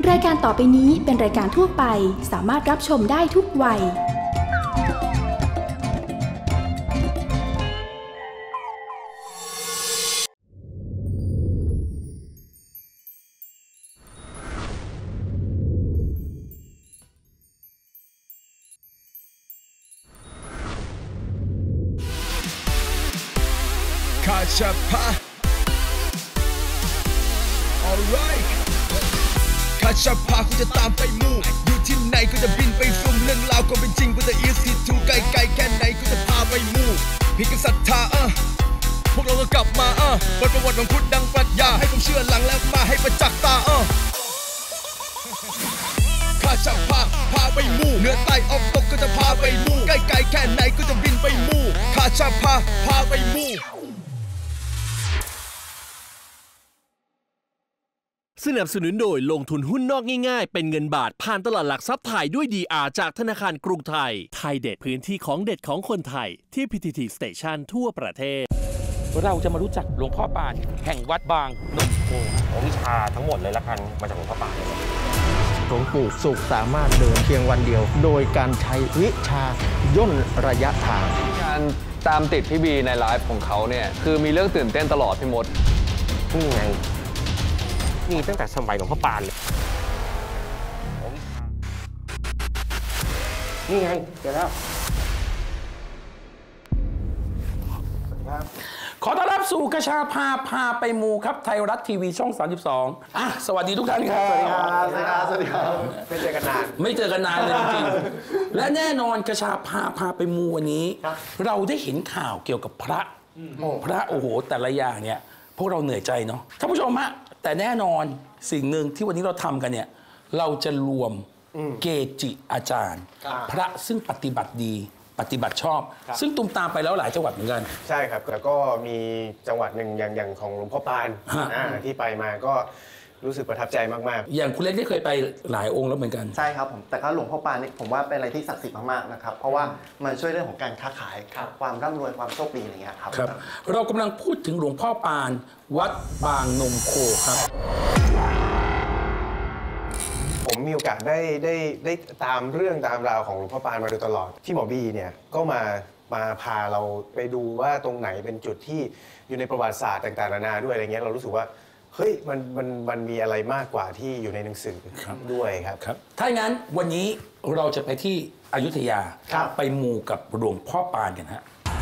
รายการต่อไปนี้เป็นรายการทั่วไปสามารถรับชมได้ทุกวัยคาชาพา alright คาชาพากูจะตามไปมู่อยู่ที่ไหนกูจะบินไปฟุ่มเรื่องราวก็เป็นจริงกูจะ easy to ไกลแค่ไหนกูจะพาไปมู่พี่กันศรัทธาพวกเราก็กลับมาบทประวัติของพุทธดังปรัชญาให้ผมเชื่อหลังแล้วมาให้ประจักษ์ตาข้าจะพาไปมู่เหนือใต้ออกตกก็จะพาไปมู่ใกล้แค่ไหนก็จะบินไปมู่ข้าจะพาไปมู่สนับสนุนโดยลงทุนหุ้นนอกง่ายๆเป็นเงินบาทผ่านตลาดหลักทรัพย์ไทยด้วย DR จากธนาคารกรุงไทยไทยเด็ดพื้นที่ของเด็ดของคนไทยที่ PTT Station ทั่วประเทศเราจะมารู้จักหลวงพ่อปานแห่งวัดบางนมโควิชาทั้งหมดเลยละกันมาจากหลวงพ่อปานหลวงปู่สุขสามารถเดินเพียงวันเดียวโดยการใช้วิชาย่นระยะทางการตามติดพี่บีในไลฟ์ของเขาเนี่ยคือมีเรื่องตื่นเต้นตลอดพี่มดนี่ไงนี่ตั้งแต่สมัยหลวงพ่อปานเลยนี่ไงเจอแล้วขอต้อนรับสู่กระชาพาไปมูครับไทยรัฐทีวีช่อง 32สวัสดีทุกท่านครับสวัสดีครับสวัสดีครับไม่เจอกันนานเลยจริงๆและแน่นอนกระชาพาไปมูวันนี้เราได้เห็นข่าวเกี่ยวกับพระโอ้โหแต่ละอย่างเนี่ยพวกเราเหนื่อยใจเนาะท่านผู้ชมฮะแต่แน่นอนสิ่งหนึ่งที่วันนี้เราทำกันเนี่ยเราจะรวมเกจิอาจารย์พระซึ่งปฏิบัติดีปฏิบัติชอบซึ่งตุ้มตามไปแล้วหลายจังหวัดเหมือนกันใช่ครับแล้วก็มีจังหวัดหนึ่งอย่างของหลวงพ่อปานที่ไปมาก็รู้สึกประทับใจมากๆอย่างคุณเล็กได้เคยไปหลายองค์แล้วเหมือนกันใช่ครับผมแต่ก็หลวงพ่อปานนี่ผมว่าเป็นอะไรที่ศักดิ์สิทธิ์มากๆนะครับเพราะว่ามันช่วยเรื่องของการค้าขายความร่ำรวยความโชคดีอะไรเงี้ยครับเรากำลังพูดถึงหลวงพ่อปานวัดบางนมโคครับผมมีโอกาสได้ตามเรื่องตามราวของหลวงพ่อปานมาโดยตลอดที่หมอบีเนี่ยก็มาพาเราไปดูว่าตรงไหนเป็นจุดที่อยู่ในประวัติศาสตร์ต่างๆนานาด้วยอะไรเงี้ยเรารู้สึกว่าเฮ้ยมันมีอะไรมากกว่าที่อยู่ในหนังสือด้วยครับถ้างั้นวันนี้เราจะไปที่อยุธยาไปมูกับหลวงพ่อปานกันฮะ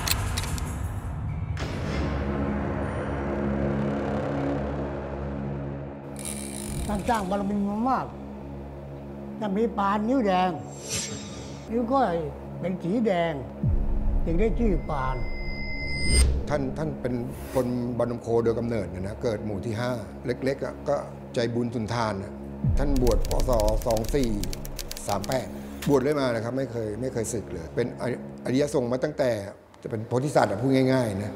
ท่านสร้างบารมีมามากจะมีปานนิ้วแดงนิ้วก้อยเป็นสีแดงจึงได้ชื่อปานท่านเป็นคนบางนมโคโดยกำเนิดนะเกิดหมู่ที่5เล็กๆก็ใจบุญสุนทานท่านบวชพศ2438บวชเลยมานะครับไม่เคยสึกเลยเป็นอริยสงฆ์มาตั้งแต่จะเป็นโพธิสัตว์พูดง่ายๆนะ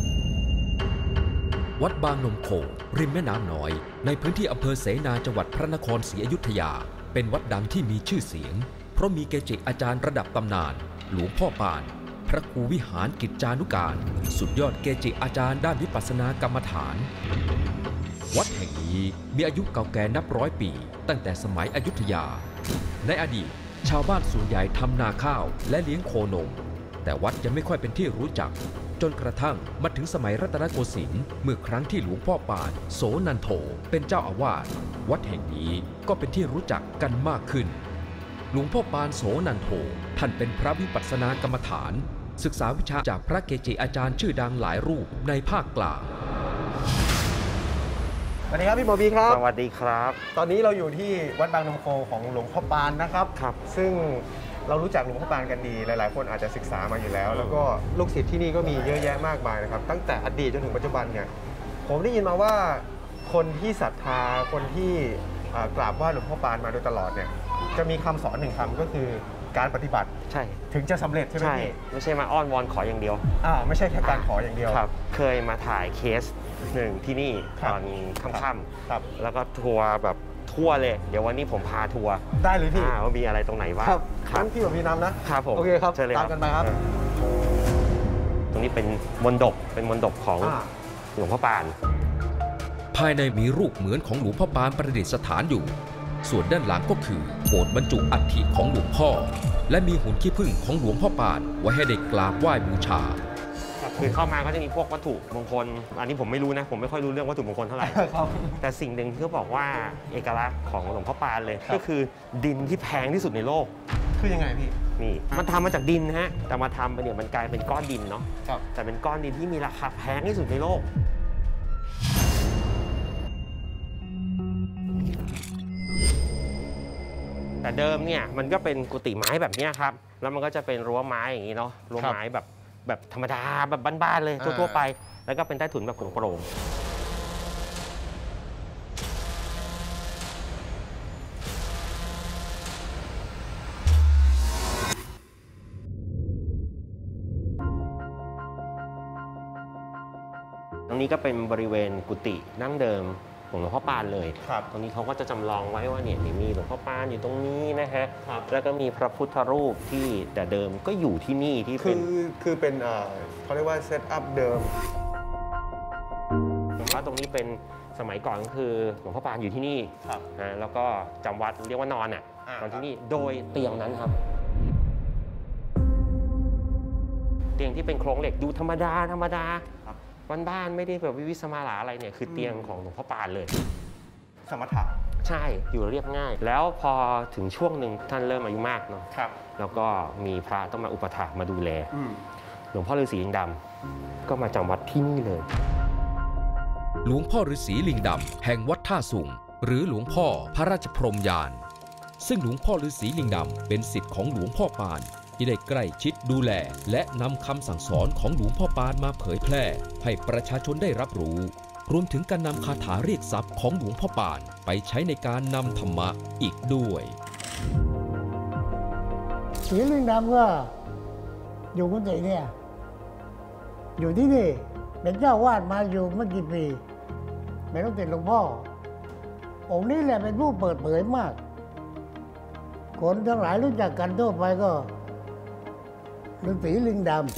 วัดบางนมโคริมแม่น้ำน้อยในพื้นที่อำเภอเสนาจังหวัดพระนครศรีอยุธยาเป็นวัดดังที่มีชื่อเสียงเพราะมีเกจิอาจารย์ระดับตำนานหลวงพ่อปานพระครูวิหารกิจจานุการสุดยอดเกจิอาจารย์ด้านวิปัสสนากรรมฐานวัดแห่งนี้มีอายุเก่าแก่นับร้อยปีตั้งแต่สมัยอยุธยาในอดีตชาวบ้านส่วนใหญ่ทำนาข้าวและเลี้ยงโคนมแต่วัดยังไม่ค่อยเป็นที่รู้จักจนกระทั่งมาถึงสมัยรัตนโกสินทร์เมื่อครั้งที่หลวงพ่อปานโสนันโธเป็นเจ้าอาวาสวัดแห่งนี้ก็เป็นที่รู้จักกันมากขึ้นหลวงพ่อปานโสนันโธท่านเป็นพระวิปัสสนากรรมฐานศึกษาวิชาจากพระเกจิอาจารย์ชื่อดังหลายรูปในภาคกลางสวัสดีครับพี่หมอบีครับสวัสดีครับตอนนี้เราอยู่ที่วัดบางนมโคของหลวงพ่อปานนะครับซึ่งเรารู้จักหลวงพ่อปานกันดีหลายๆคนอาจจะศึกษามาอยู่แล้วแล้วก็ลูกศิษย์ที่นี่ก็มีเยอะแยะมากมายนะครับตั้งแต่อดีตจนถึงปัจจุบันเนี่ยผมได้ยินมาว่าคนที่ศรัทธาคนที่กราบไหว้หลวงพ่อปานมาโดยตลอดเนี่ยจะมีคำสอนหนึ่งคำก็คือการปฏิบัติใช่ถึงจะสำเร็จใช่ไหมพี่ไม่ใช่มาอ้อนวอนขออย่างเดียวไม่ใช่แค่การขออย่างเดียวครับเคยมาถ่ายเคสหนึ่งที่นี่ตอนค่ำๆแล้วก็ทัวร์แบบทั่วเลยเดี๋ยววันนี้ผมพาทัวร์ได้เลยพี่ว่ามีอะไรตรงไหนบ้างงั้นพี่แบบพี่นำนะครับผมโอเคครับตามกันไปครับตรงนี้เป็นมณฑปของหลวงพ่อปานภายในมีรูปเหมือนของหลวงพ่อปานประดิษฐานอยู่ส่วนด้านหลังก็คือโบสถ์บรรจุอัฐิของหลวงพ่อและมีหุ่นขี้ผึ้งของหลวงพ่อปานไว้ให้เด็กกราบไหว้บูชาคือเข้ามาก็จะมีพวกวัตถุมงคลอันนี้ผมไม่รู้นะผมไม่ค่อยรู้เรื่องวัตถุมงคลเท่าไหร่ แต่สิ่งหนึ่งที่เขาบอกว่าเอกลักษณ์ของหลวงพ่อปานเลยก็คือดินที่แพงที่สุดในโลกคือยังไงพี่นี่มันทำมาจากดินนะฮะแต่มาทำไปเนี่ยมันกลายเป็นก้อนดินเนาะแต่เป็นก้อนดินที่มีราคาแพงที่สุดในโลกแต่เดิมเนี่ยมันก็เป็นกุฏิไม้แบบนี้ครับแล้วมันก็จะเป็นรั้วไม้อย่างนี้เนาะรั้วไม้แบบธรรมดาแบบบ้านๆเลยทั่วๆไปแล้วก็เป็นใต้ถุนแบบโปร่งตรงนี้ก็เป็นบริเวณกุฏิดั้งเดิมของหลวงพ่อปานเลยตรงนี้เขาก็จะจำลองไว้ว่าเนี่ยมีหลวงพ่อปานอยู่ตรงนี้นะฮะแล้วก็มีพระพุทธรูปที่แต่เดิมก็อยู่ที่นี่ที่เป็นคือเป็นเขาเรียกว่าเซตอัพเดิมว่าตรงนี้เป็นสมัยก่อนก็คือหลวงพ่อปานอยู่ที่นี่แล้วก็จำวัดเรียกว่านอนนอนที่นี่โดยเตียงนั้นครับเตียงที่เป็นโครงเหล็กดูธรรมดาบ้านไม่ได้แบบวิสมาลาอะไรเนี่ยคือเตียงของหลวงพ่อปานเลยสมถะใช่อยู่เรียบง่ายแล้วพอถึงช่วงหนึ่งท่านเริ่มอายุมากเนาะแล้วก็มีพระต้องมาอุปถัมภ์มาดูแลหลวงพ่อฤาษีลิงดำก็มาจำวัดที่นี่เลยหลวงพ่อฤาษีลิงดำแห่งวัดท่าสุงหรือหลวงพ่อพระราชพรหมยานซึ่งหลวงพ่อฤาษีลิงดำเป็นศิษย์ของหลวงพ่อปานที่ได้ใกล้ชิดดูแลและนำคำสั่งสอนของหลวงพ่อปานมาเผยแพร่ให้ประชาชนได้รับรู้รวมถึงการนำคาถาเรียกทรัพย์ของหลวงพ่อปานไปใช้ในการนำธรรมะอีกด้วยศรีลิงดำก็อยู่กุฏิเนี่ยอยู่ที่นี่เป็นเจ้าวาดมาอยู่ไม่กี่ปีไม่ต้องติดหลวงพ่อองค์นี้แหละเป็นผู้เปิดเผยมากคนทั้งหลายรู้จักกันทั่วไปก็ฤาษีลิงดำ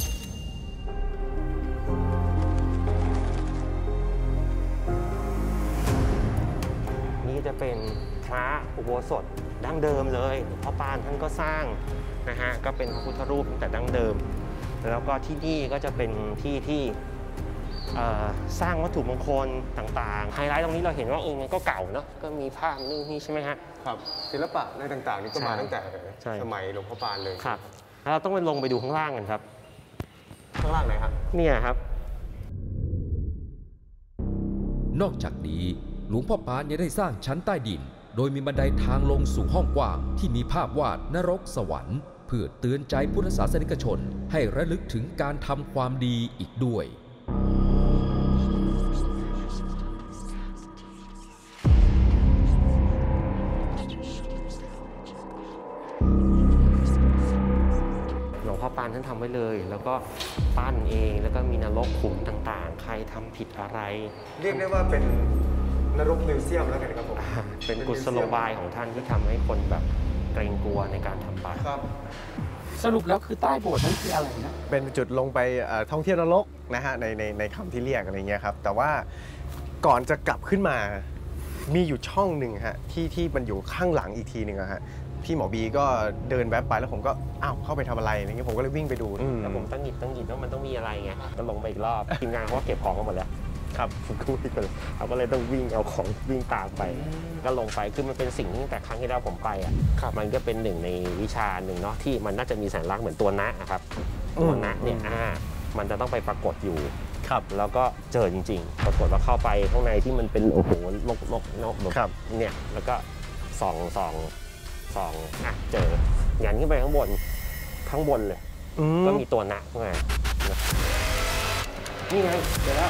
นี่จะเป็นพระอุโบสถดั้งเดิมเลยหลวงพ่อปานท่านก็สร้างนะฮะก็เป็นพระพุทธรูปตั้งแต่ดั้งเดิมแล้วก็ที่นี่ก็จะเป็นที่ที่สร้างวัตถุมงคลต่างๆไฮไลท์ตรงนี้เราเห็นว่ามันก็เก่าเนาะก็มีภาพนี่ใช่ไหมฮะครับศิลปะในต่างๆนี่ก็มาตั้งแต่สมัยหลวงพ่อปานเลยครับเราต้องไปลงไปดูข้างล่างกันครับข้างล่างไหนครับเนี่ยครับนอกจากนี้หลวงพ่อปานยังได้สร้างชั้นใต้ดินโดยมีบันไดทางลงสู่ห้องกว้างที่มีภาพวาดนรกสวรรค์เพื่อเตือนใจพุทธศาสนิกชนให้ระลึกถึงการทำความดีอีกด้วยหลวงพ่อปานท่านทำไว้เลยแล้วก็ปั้นเองแล้วก็มีนรกขุมต่างๆใครทำผิดอะไรเรียกได้ว่าเป็นนรกมิวเซียมแล้วกันครับผมเป็นกุศโลบายของท่านที่ทำให้คนแบบเกรงกลัวในการทำบาปสรุปแล้วคือใต้โบสถ์นั่นคืออะไรนะเป็นจุดลงไปท่องเที่ยวนรกนะฮะในคำที่เรียกอะไรเงี้ยครับแต่ว่าก่อนจะกลับขึ้นมามีอยู่ช่องหนึ่งฮะที่มันอยู่ข้างหลังอีกทีหนึ่งฮะพี่หมอบีก็เดินแวบไปแล้วผมก็อ้าวเข้าไปทำอะไรอะไรเงี้ยผมก็เลยวิ่งไปดูแล้วผมตั้งหยิบว่ามันต้องมีอะไรไงก็ลงไปอีกรอบทีมงานเขาเก็บของกันหมดแล้วครับผมก็วิ่งไปเลยเขาก็เลยต้องวิ่งเอาของวิ่งตามไปก็ลงไปคือมันเป็นสิ่งที่แต่ครั้งที่แล้วผมไปมันก็เป็นหนึ่งในวิชาหนึ่งเนาะที่มันน่าจะมีสัญลักษณ์เหมือนตัวนะครับตัวนะเนี่ยมันจะต้องไปปรากฏอยู่ครับแล้วก็เจอจริงๆปรากฏว่าเข้าไปข้างในที่มันเป็นโอ้โหลกแบบเนี่ยแล้วก็ส่องเจอยันขึ้นไปข้างบนเลยก็มีตัวนะข้างในนี่ไงเจอแล้ว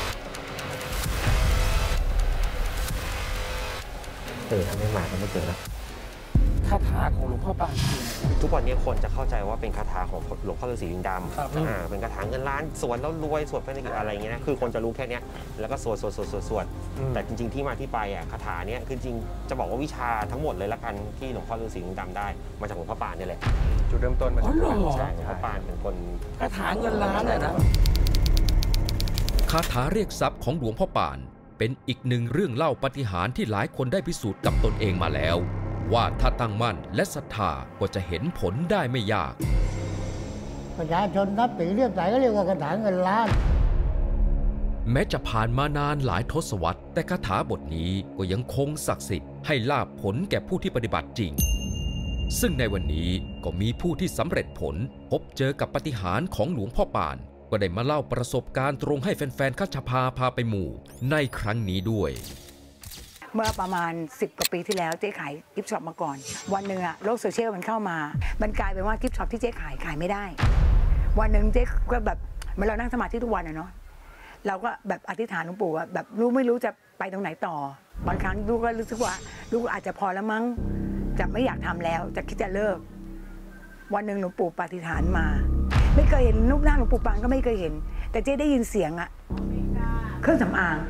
ไม่มาก็ไม่เจอแล้วคาถาของหลวงพ่อปานทุกวันนี้คนจะเข้าใจว่าเป็นคาถาของหลวงพ่อฤาษีลิงดำเป็นคาถาเงินล้านสวดแล้วรวยสวดไปในอะไรอย่างเงี้ยนะคือคนจะรู้แค่นี้แล้วก็สวดแต่จริงๆที่มาที่ไปคาถาเนี้ยคือจริงจะบอกว่าวิชาทั้งหมดเลยละกันที่หลวงพ่อฤาษีลิงดำได้มาจากหลวงพ่อปานนี่แหละจุดเริ่มต้นมาจากหลวงพ่อปานเป็นคนคาถาเงินล้านเลยนะคาถาเรียกทรัพย์ของหลวงพ่อปานเป็นอีกหนึ่งเรื่องเล่าปาฏิหาริย์ที่หลายคนได้พิสูจน์กับตนเองมาแล้วว่าถ้าตั้งมั่นและศรัทธาก็จะเห็นผลได้ไม่ยากประชาชนนับถือเรียบใสก็เรียกว่าคาถาเงินล้านแม้จะผ่านมานานหลายทศวรรษแต่คาถาบทนี้ก็ยังคงศักดิ์สิทธิ์ให้ลาภผลแก่ผู้ที่ปฏิบัติจริงซึ่งในวันนี้ก็มีผู้ที่สำเร็จผลพบเจอกับปาฏิหาริย์ของหลวงพ่อปานก็ได้มาเล่าประสบการณ์ตรงให้แฟนๆคัชพาพาไปหมู่ในครั้งนี้ด้วยเมื่อประมาณ10 กว่าปีที่แล้วเจ๊ขายกิฟต์ช็อปมาก่อนวันหนึ่งโลกโซเชียลมันเข้ามามันกลายเป็นว่ากิฟต์ช็อปที่เจ๊ขายไม่ได้วันหนึ่งเจ๊ก็แบบเมื่อเรานั่งสมาธิทุกวันเนาะเราก็แบบอธิษฐานหลวงปู่ว่าแบบไม่รู้จะไปตรงไหนต่อบางครั้งลูกก็รู้สึกว่าลูกอาจจะพอแล้วมั้งจะไม่อยากทำแล้วจะคิดจะเลิกวันหนึ่งหลวงปู่ปฏิฐานมาไม่เคยเห็นรูปหน้าหลวงปู่ปานก็ไม่เคยเห็นแต่เจ๊ได้ยินเสียงเครื่องสำอาง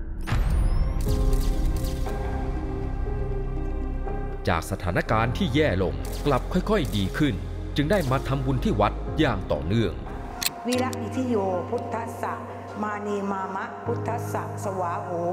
จากสถานการณ์ที่แย่ลงกลับค่อยๆดีขึ้นจึงได้มาทำบุญที่วัดอย่างต่อเนื่องวิระอิทิโยพุทธัสสะมานีมามะพุทธัสสะสวาโหม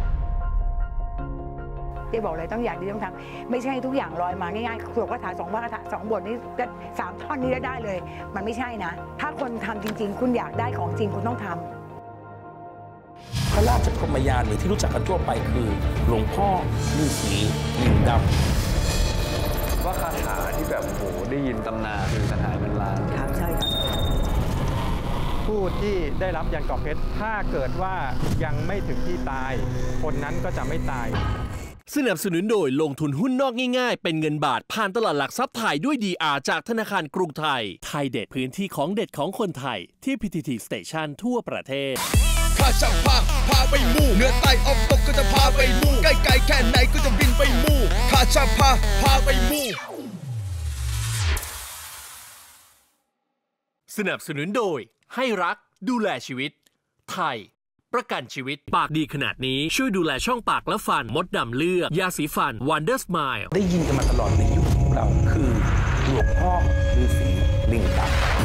เจ๊บอกเลยต้องอย่างดีต้องทำไม่ใช่ทุกอย่างลอยมาง่ายๆสวดคาถา2 คาถา 2 บทนี้3 ท่อนนี้ได้เลยมันไม่ใช่นะถ้าคนทำจริงๆคุณอยากได้ของจริงคุณต้องทำพระราชพรหมยานหรือที่รู้จักกันทั่วไปคือหลวงพ่อฤาษีลิงดำว่าคาถาที่แบบโหได้ยินตำนานคือคาถาเงินล้านครับใช่ครับผู้ที่ได้รับยันเกาะเพชรถ้าเกิดว่ายังไม่ถึงที่ตายคนนั้นก็จะไม่ตายสนับสนุนโดยลงทุนหุ้นนอกง่ายๆเป็นเงินบาทผ่านตลาดหลักทรัพย์ไทยด้วย DR จากธนาคารกรุงไทยไทยเด็ดพื้นที่ของเด็ดของคนไทยที่ PTT Station ทั่วประเทศข้าจะพาไปมู่เหนือใต้ออกตกก็จะพาไปมู่ใกล้ๆแค่ไหนก็จะบินไปมู่ข้าจะพาไปมู่สนับสนุนโดยให้รักดูแลชีวิตไทยประกันชีวิตปากดีขนาดนี้ช่วยดูแลช่องปากและฟันมดดำเลือกยาสีฟัน Wonder Smile ได้ยินกันมาตลอดในยุคของเราคือหลวงพ่อฤาษีลิงด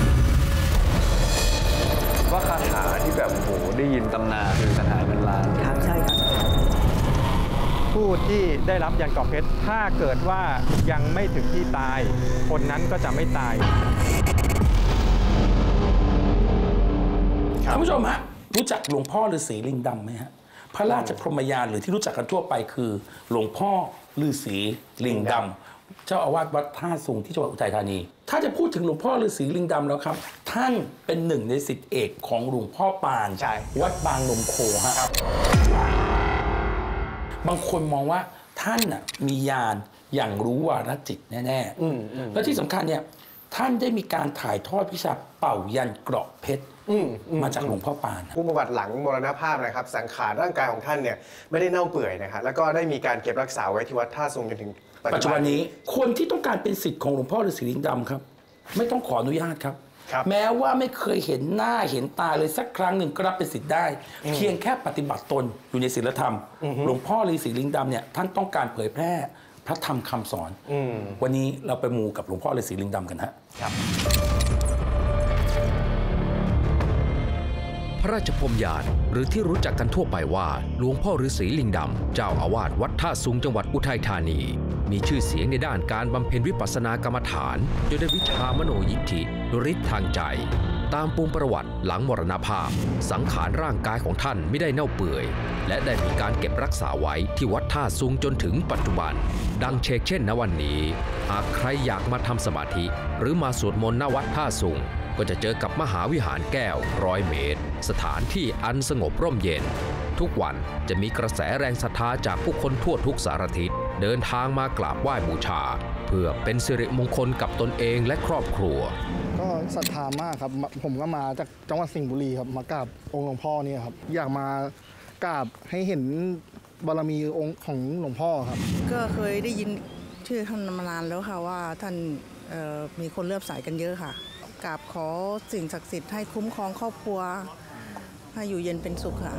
ำว่าคาถาที่แบบโหได้ยินตำนานคือคาถาเงินล้านครับใช่ครับผู้ที่ได้รับยันเกาะเพชรถ้าเกิดว่ายังไม่ถึงที่ตายคนนั้นก็จะไม่ตายท่านผู้ชมฮะรู้จักหลวงพ่อฤาษีลิงดำไหมฮะพระราชพรหมยานหรือที่รู้จักกันทั่วไปคือหลวงพ่อฤาษีลิงดำเจ้าอาวาสวัดท่าสุงที่จังหวัดอุทัยธานีถ้าจะพูดถึงหลวงพ่อฤาษีลิงดำแล้วครับท่านเป็นหนึ่งในศิษย์เอกของหลวงพ่อปานวัดบางนมโคฮะบางคนมองว่าท่านน่ะมีญาณอย่างรู้วาระจิตแน่ๆและที่สำคัญเนี่ยท่านได้มีการถ่ายทอดวิชาเป่ายันเกราะเพชรมาจากหลวงพ่อปานผู้ประวัติหลังมรณภาพนะครับสังขารร่างกายของท่านเนี่ยไม่ได้เน่าเปื่อยนะครับแล้วก็ได้มีการเก็บรักษาไว้ที่วัดท่าทรงจนถึงปัจจุบันนี้คนที่ต้องการเป็นศิษย์ของหลวงพ่อฤาษีลิงดำครับไม่ต้องขออนุญาตครับแม้ว่าไม่เคยเห็นหน้าเห็นตาเลยสักครั้งหนึ่งก็รับเป็นศิษย์ได้เพียงแค่ปฏิบัติตนอยู่ในศีลธรรมหลวงพ่อฤาษีลิงดำเนี่ยท่านต้องการเผยแพร่พระธรรมคำสอนวันนี้เราไปมูกับหลวงพ่อฤาษีลิงดำกันฮะพระราชพรหมยานหรือที่รู้จักกันทั่วไปว่าหลวงพ่อฤาษีลิงดำเจ้าอาวาสวัดท่าสุงจังหวัดอุทัยธานีมีชื่อเสียงในด้านการบำเพ็ญวิปัสสนากรรมฐานโดยได้วิชามโนยิทธิฤทธิ์ทางใจตามปูมประวัติหลังมรณภาพสังขารร่างกายของท่านไม่ได้เน่าเปื่อยและได้มีการเก็บรักษาไว้ที่วัดท่าสุงจนถึงปัจจุบันดังเช่นเช่นณวันนี้หากใครอยากมาทำสมาธิหรือมาสวดมนต์ณวัดท่าสุงก็จะเจอกับมหาวิหารแก้ว100 เมตรสถานที่อันสงบร่มเย็นทุกวันจะมีกระแสแรงศรัทธาจากผู้คนทั่วทุกสารทิศเดินทางมากราบไหว้บูชาเพื่อเป็นสิริมงคลกับตนเองและครอบครัวก็ศรัทธามากครับผมก็มาจากจังหวัดสิงห์บุรีครับมากราบองค์หลวงพ่อนี่ครับอยากมากราบให้เห็นบารมีองค์ของหลวงพ่อครับก็เคยได้ยินชื่อท่านมานานแล้วค่ะว่าท่านมีคนเลื่อมใสกันเยอะค่ะกราบขอสิ่งศักดิ์สิทธิ์ให้คุ้มครองครอบครัวให้อยู่เย็นเป็นสุขค่ะ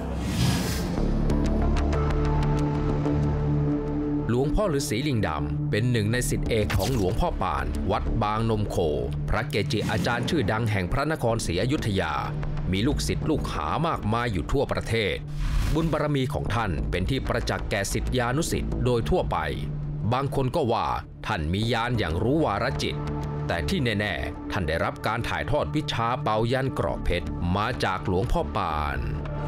หลวงพ่อฤาษีลิงดำเป็นหนึ่งในศิษย์เอกของหลวงพ่อปานวัดบางนมโคพระเกจิอาจารย์ชื่อดังแห่งพระนครศรีอยุธยามีลูกศิษย์ลูกหามากมายอยู่ทั่วประเทศบุญบารมีของท่านเป็นที่ประจักษ์แก่ศิษยานุศิษย์โดยทั่วไปบางคนก็ว่าท่านมีญาณอย่างรู้วาระจิตแต่ที่แน่ๆท่านได้รับการถ่ายทอดวิชาเป่ายันกรอบเพชรมาจากหลวงพ่อปาน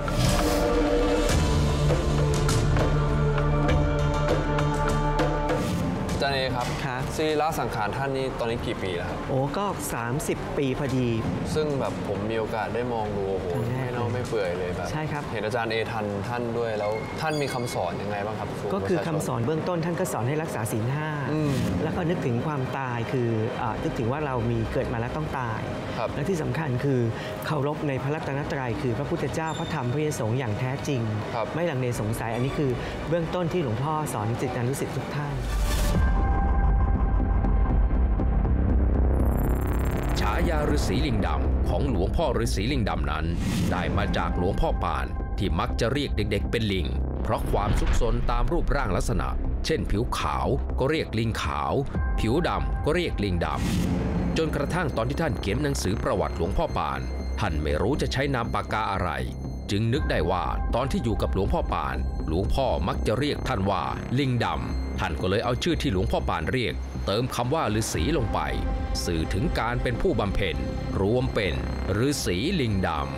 อาจารย์เอครับสรีระสังขารท่านนี่ตอนนี้กี่ปีแล้วครับโอ้ก็30 ปีพอดีซึ่งแบบผมมีโอกาสได้มองดูโอ้โหไม่เน่าไม่เปื่อยเลยแบบใช่ครับเห็นอาจารย์เอทันท่านด้วยแล้วท่านมีคำสอนยังไงบ้างครับก็คือคำสอนเบื้องต้นท่านก็สอนให้รักษาศีล 5แล้วก็นึกถึงความตายคือนึกถึงว่าเรามีเกิดมาแล้วต้องตายและที่สำคัญคือเคารพในพระรัตนตรัยคือพระพุทธเจ้าพระธรรมพระสงฆ์อย่างแท้จริงไม่ลังเลสงสัยอันนี้คือเบื้องต้นที่หลวงพ่อสอนศิษยานุศิษย์ทุกท่านฉายาฤาษีลิงดำของหลวงพ่อฤาษีลิงดำนั้นได้มาจากหลวงพ่อปานที่มักจะเรียกเด็กๆเป็นลิงเพราะความซุกซนตามรูปร่างลักษณะเช่นผิวขาวก็เรียกลิงขาวผิวดำก็เรียกลิงดำจนกระทั่งตอนที่ท่านเขียนหนังสือประวัติหลวงพ่อปานท่านไม่รู้จะใช้นามปากกาอะไรจึงนึกได้ว่าตอนที่อยู่กับหลวงพ่อปานหลวงพ่อมักจะเรียกท่านว่าลิงดำท่านก็เลยเอาชื่อที่หลวงพ่อปานเรียกเติมคำว่าฤาษีลงไปสื่อถึงการเป็นผู้บำเพ็ญรวมเป็นฤาษีลิงดำ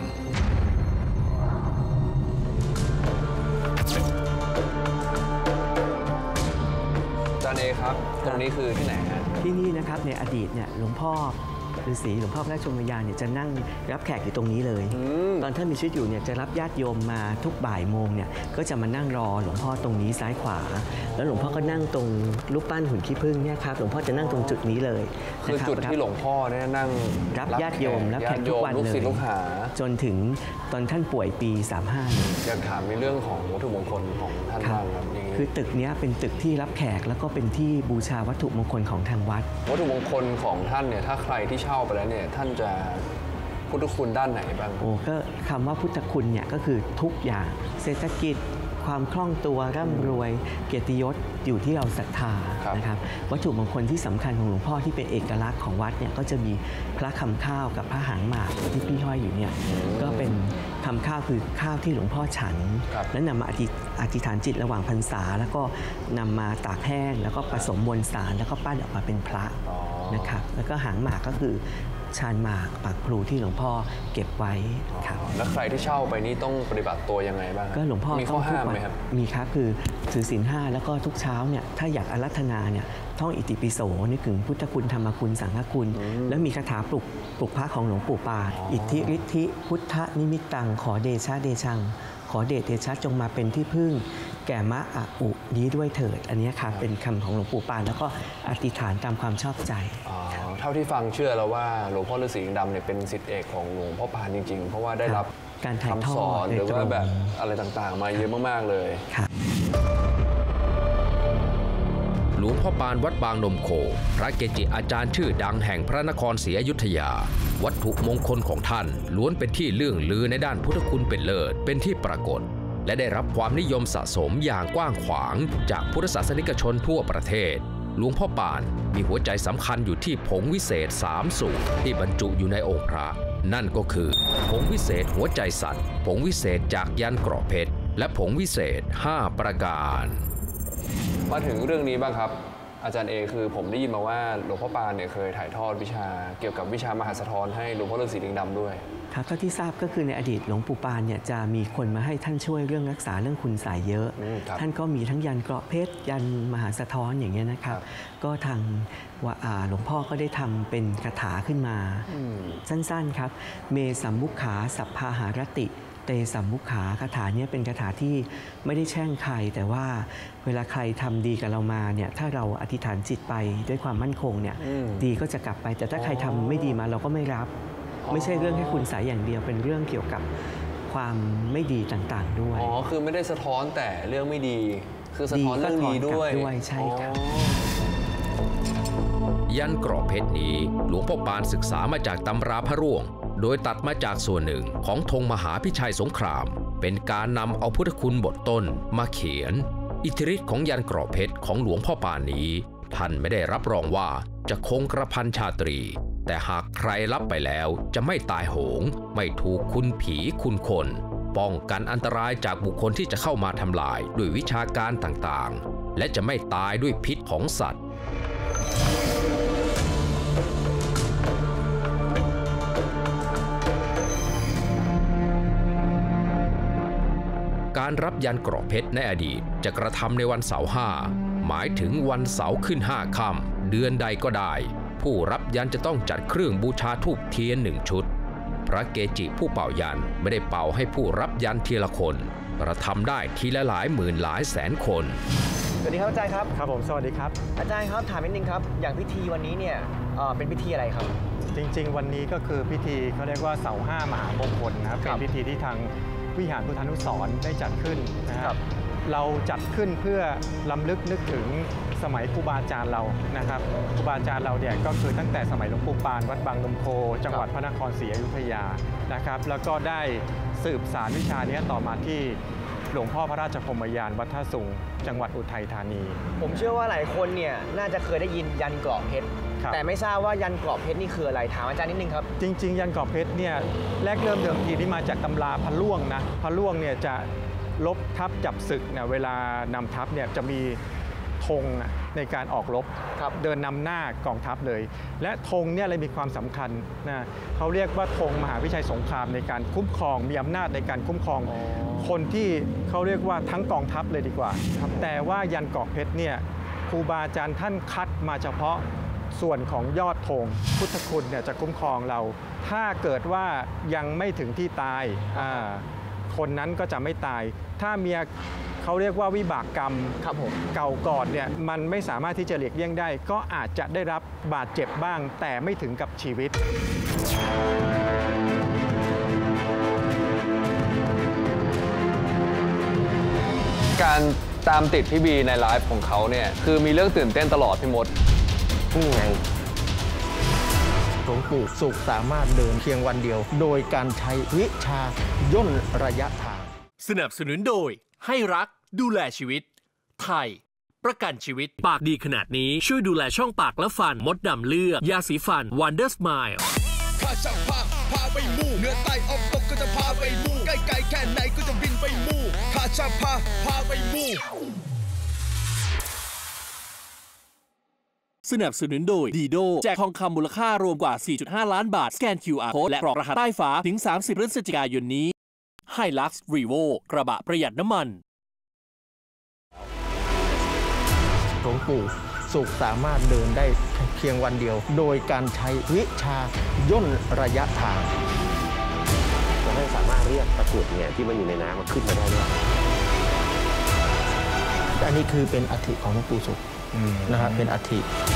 อาจารย์เอครับตรงนี้คือที่ไหนฮะที่นี่นะครับในอดีตเนี่ยหลวงพ่อฤาษีหลวงพ่อพระราชชนมยานเนี่ยจะนั่งรับแขกอยู่ตรงนี้เลยตอนท่านมีชีวิตอยู่เนี่ยจะรับญาติโยมมาทุกบ่ายโมงเนี่ยก็จะมานั่งรอหลวงพ่อตรงนี้ซ้ายขวาแล้วหลวงพ่อก็นั่งตรงรูปปั้นหุ่นขี้ผึ้งเนี่ยครับหลวงพ่อจะนั่งตรงจุดนี้เลยคือจุดที่หลวงพ่อเนี่ยนั่งรับญาติโยมรับแขกทุกวันเลยจนถึงตอนท่านป่วยปี35 อยากถามในเรื่องของวัตถุมงคลของท่านบ้างครับคือตึกนี้เป็นตึกที่รับแขกแล้วก็เป็นที่บูชาวัตถุมงคลของทางวัดวัตถุมงคลของท่านเนี่ยถ้าใครที่เช่าไปแล้วเนี่ยท่านจะพุทธคุณด้านไหนบ้างโอ้ก็คำว่าพุทธคุณเนี่ยก็คือทุกอย่างเศรษฐกิจความคล่องตัวร่ำรวยเกียรติยศอยู่ที่เราศรัทธานะครับวัตถุมงคลที่สำคัญของหลวงพ่อที่เป็นเอกลักษณ์ของวัดเนี่ยก็จะมีพระคำข้าวกับพระหางหมากที่พี่ห้อยอยู่เนี่ยก็เป็นคำข้าวคือข้าวที่หลวงพ่อฉันแล้วนำมาอธิษฐานจิตระหว่างพรรษาแล้วก็นำมาตากแห้งแล้วก็ผสมมวลสารแล้วก็ปั้นออกมาเป็นพระนะครับแล้วก็หางหมากก็คือชานหมากปากพลูที่หลวงพ่อเก็บไว้ครับแล้วใครที่เช่าไปนี่ต้องปฏิบัติตัวยังไงบ้างก็หลวงพ่อมีข้อห้ามไหมครับมีครับคือถือศีล 5แล้วก็ทุกเช้าเนี่ยถ้าอยากอาราธนาเนี่ยท่องอิติปิโสนึกถึงพุทธคุณธรรมคุณสังฆคุณแล้วมีคาถาปลุกพระของหลวงปู่ปานอิทธิฤทธิพุทธนิมิตตังขอเดชะเดชังขอเดชเดชะจงมาเป็นที่พึ่งแก่มะอะอุนี้ด้วยเถิดอันนี้ครับเป็นคำของหลวงปู่ปานแล้วก็อธิษฐานตามความชอบใจเท่าที่ฟังเชื่อแล้วว่าหลวงพ่อฤาษีลิงดำเนี่ยเป็นศิษย์เอกของหลวงพ่อปานจริงๆเพราะว่าได้รับการถ่ายทอดหรือว่าแบบอะไรต่างๆมาเยอะมากๆเลยหลวงพ่อปานวัดบางนมโคพระเกจิอาจารย์ชื่อดังแห่งพระนครศรีอยุธยาวัตถุมงคลของท่านล้วนเป็นที่เลื่องลือในด้านพุทธคุณเป็นเลิศเป็นที่ปรากฏและได้รับความนิยมสะสมอย่างกว้างขวางจากพุทธศาสนิกชนทั่วประเทศหลวงพ่อปานมีหัวใจสำคัญอยู่ที่ผงวิเศษ3สูตรที่บรรจุอยู่ในองค์พระนั่นก็คือผงวิเศษหัวใจสัตว์ผงวิเศษจากยันกรอบเพชรและผงวิเศษ5ประการมาถึงเรื่องนี้บ้างครับอาจารย์เอคือผมได้ยินมาว่าหลวงพ่อปานเนี่ยเคยถ่ายทอดวิชาเกี่ยวกับวิชามหาสะท้อนให้หลวงพ่อฤาษีลิงดำด้วยครับเท่าที่ทราบก็คือในอดีตหลวงปู่ปานเนี่ยจะมีคนมาให้ท่านช่วยเรื่องรักษาเรื่องคุณไสยเยอะท่านก็มีทั้งยันเกราะเพชรยันมหาสะท้อนอย่างเงี้ยนะครับก็ทางหลวงพ่อก็ได้ทำเป็นคาถาขึ้นมาสั้นๆครับเมสัมมุขาสัพพาหารติเตสัมมุขาคาถานี้เป็นคาถาที่ไม่ได้แช่งใครแต่ว่าเวลาใครทำดีกับเรามาเนี่ยถ้าเราอธิษฐานจิตไปด้วยความมั่นคงเนี่ยดีก็จะกลับไปแต่ถ้าใครทำไม่ดีมาเราก็ไม่รับไม่ใช่เรื่องแค่คุณไสยอย่างเดียวเป็นเรื่องเกี่ยวกับความไม่ดีต่างๆด้วยคือไม่ได้สะท้อนแต่เรื่องไม่ดีคือสะท้อนเรื่องดีด้วยใช่ครับยันกรอบเพชรนี้หลวงพ่อปานศึกษามาจากตำราพระร่วงโดยตัดมาจากส่วนหนึ่งของธงมหาพิชัยสงครามเป็นการนำเอาพุทธคุณบทต้นมาเขียนอิทธิฤทธิ์ของยันกรอบเพชรของหลวงพ่อปานนี้ท่านไม่ได้รับรองว่าจะคงกระพันชาตรีแต่หากใครรับไปแล้วจะไม่ตายโหงไม่ถูกคุณผีคุณคนป้องกันอันตรายจากบุคคลที่จะเข้ามาทำลายด้วยวิชาการต่างๆและจะไม่ตายด้วยพิษของสัตว์การรับยันเกราะเพชรในอดีตจะกระทำในวันเสาร์5หมายถึงวันเสาร์ขึ้น5ค่ำเดือนใดก็ได้ผู้รับยันจะต้องจัดเครื่องบูชาธูปเทียน1 ชุดพระเกจิผู้เป่ายันไม่ได้เป่าให้ผู้รับยันทีละคนกระทำได้ทีละหลายหมื่นหลายแสนคนสวัสดีครับอาจารย์ครับครับผมสวัสดีครับอาจารย์ครับถามนิดนึงครับอย่างพิธีวันนี้เนี่ยเป็นพิธีอะไรครับจริงๆวันนี้ก็คือพิธีเขาเรียกว่าเสา5มหามงคลนะครับเป็นพิธีที่ทางวิหารพุทธานุสรณ์ได้จัดขึ้นนะครับเราจัดขึ้นเพื่อล้ำลึกนึกถึงสมัยครูบาอาจารย์เรานะครับครูบาอาจารย์เราเนี่ยก็คือตั้งแต่สมัยหลวงปู่ปานวัดบางนมโคจังหวัดพระนครศรีอยุธยานะครับแล้วก็ได้สืบสานวิชานี้ต่อมาที่หลวงพ่อพระราชพรหมยานวัดท่าสุงจังหวัดอุทัยธานีผมเชื่อว่าหลายคนเนี่ยน่าจะเคยได้ยินยันเกราะเพชรแต่ไม่ทราบว่ายันเกราะเพชรนี่คืออะไรถามอาจารย์นิดนึงครับจริงๆยันเกราะเพชรเนี่ยแรกเริ่มเดิมทีที่มาจากตำราพระล่วงนะพระล่วงเนี่ยจะลบทัพจับศึกเนี่ยเวลานำทัพเนี่ยจะมีธงในการออกรบเดินนำหน้ากองทัพเลยและธงเนี่ยเลยมีความสำคัญนะเขาเรียกว่าธงมหาวิชัยสงครามในการคุ้มครองมีอำนาจในการคุ้มครองคนที่เขาเรียกว่าทั้งกองทัพเลยดีกว่าแต่ว่ายันเกราะเพชรเนี่ยครูบาอาจารย์ท่านคัดมาเฉพาะส่วนของยอดธงพุทธคุณเนี่ยจะคุ้มครองเราถ้าเกิดว่ายังไม่ถึงที่ตายคนนั้นก็จะไม่ตายถ้าเมียเขาเรียกว่าวิบากกรรมเก่าก่อนเนี่ยมันไม่สามารถที่จะหลีกเลี่ยงได้ก็อาจจะได้รับบาดเจ็บบ้างแต่ไม่ถึงกับชีวิตการตามติดพี่บีในไลฟ์ของเขาเนี่ยคือมีเรื่องตื่นเต้นตลอดพี่มดนี่ไงหลวงปู่สุขสามารถเดินเพียงวันเดียวโดยการใช้วิชาย่นระยะทางสนับสนุนโดยให้รักดูแลชีวิตไทยประกันชีวิตปากดีขนาดนี้ช่วยดูแลช่องปากและฟันมดดำเลือกยาสีฟัน Wonder Smile ข้าจะพาไปมู่เหนือใต้ออกตกก็จะพาไปมู่ใกล้ๆแค่ไหนก็จะบินไปมู่ข้าจะพาไปมู่สนับสนุนโดยดีโดแจกทองคำมูลค่ารวมกว่า 4.5 ล้านบาทสแกน QR Code และกรอกรหัสใต้ฝาถึง30 พฤศจิกายนนี้Hilux Revo กระบะประหยัดน้ำมันหลวงปู่สุขสามารถเดินได้เพียงวันเดียวโดยการใช้วิชาย่นระยะทางจะให้สามารถเรียกตะกรุดเนี่ยที่มันอยู่ในน้ำมันขึ้นมาได้ด้วยอันนี้คือเป็นอัฐิของหลวงปู่สุขนะครับเป็นอัฐิ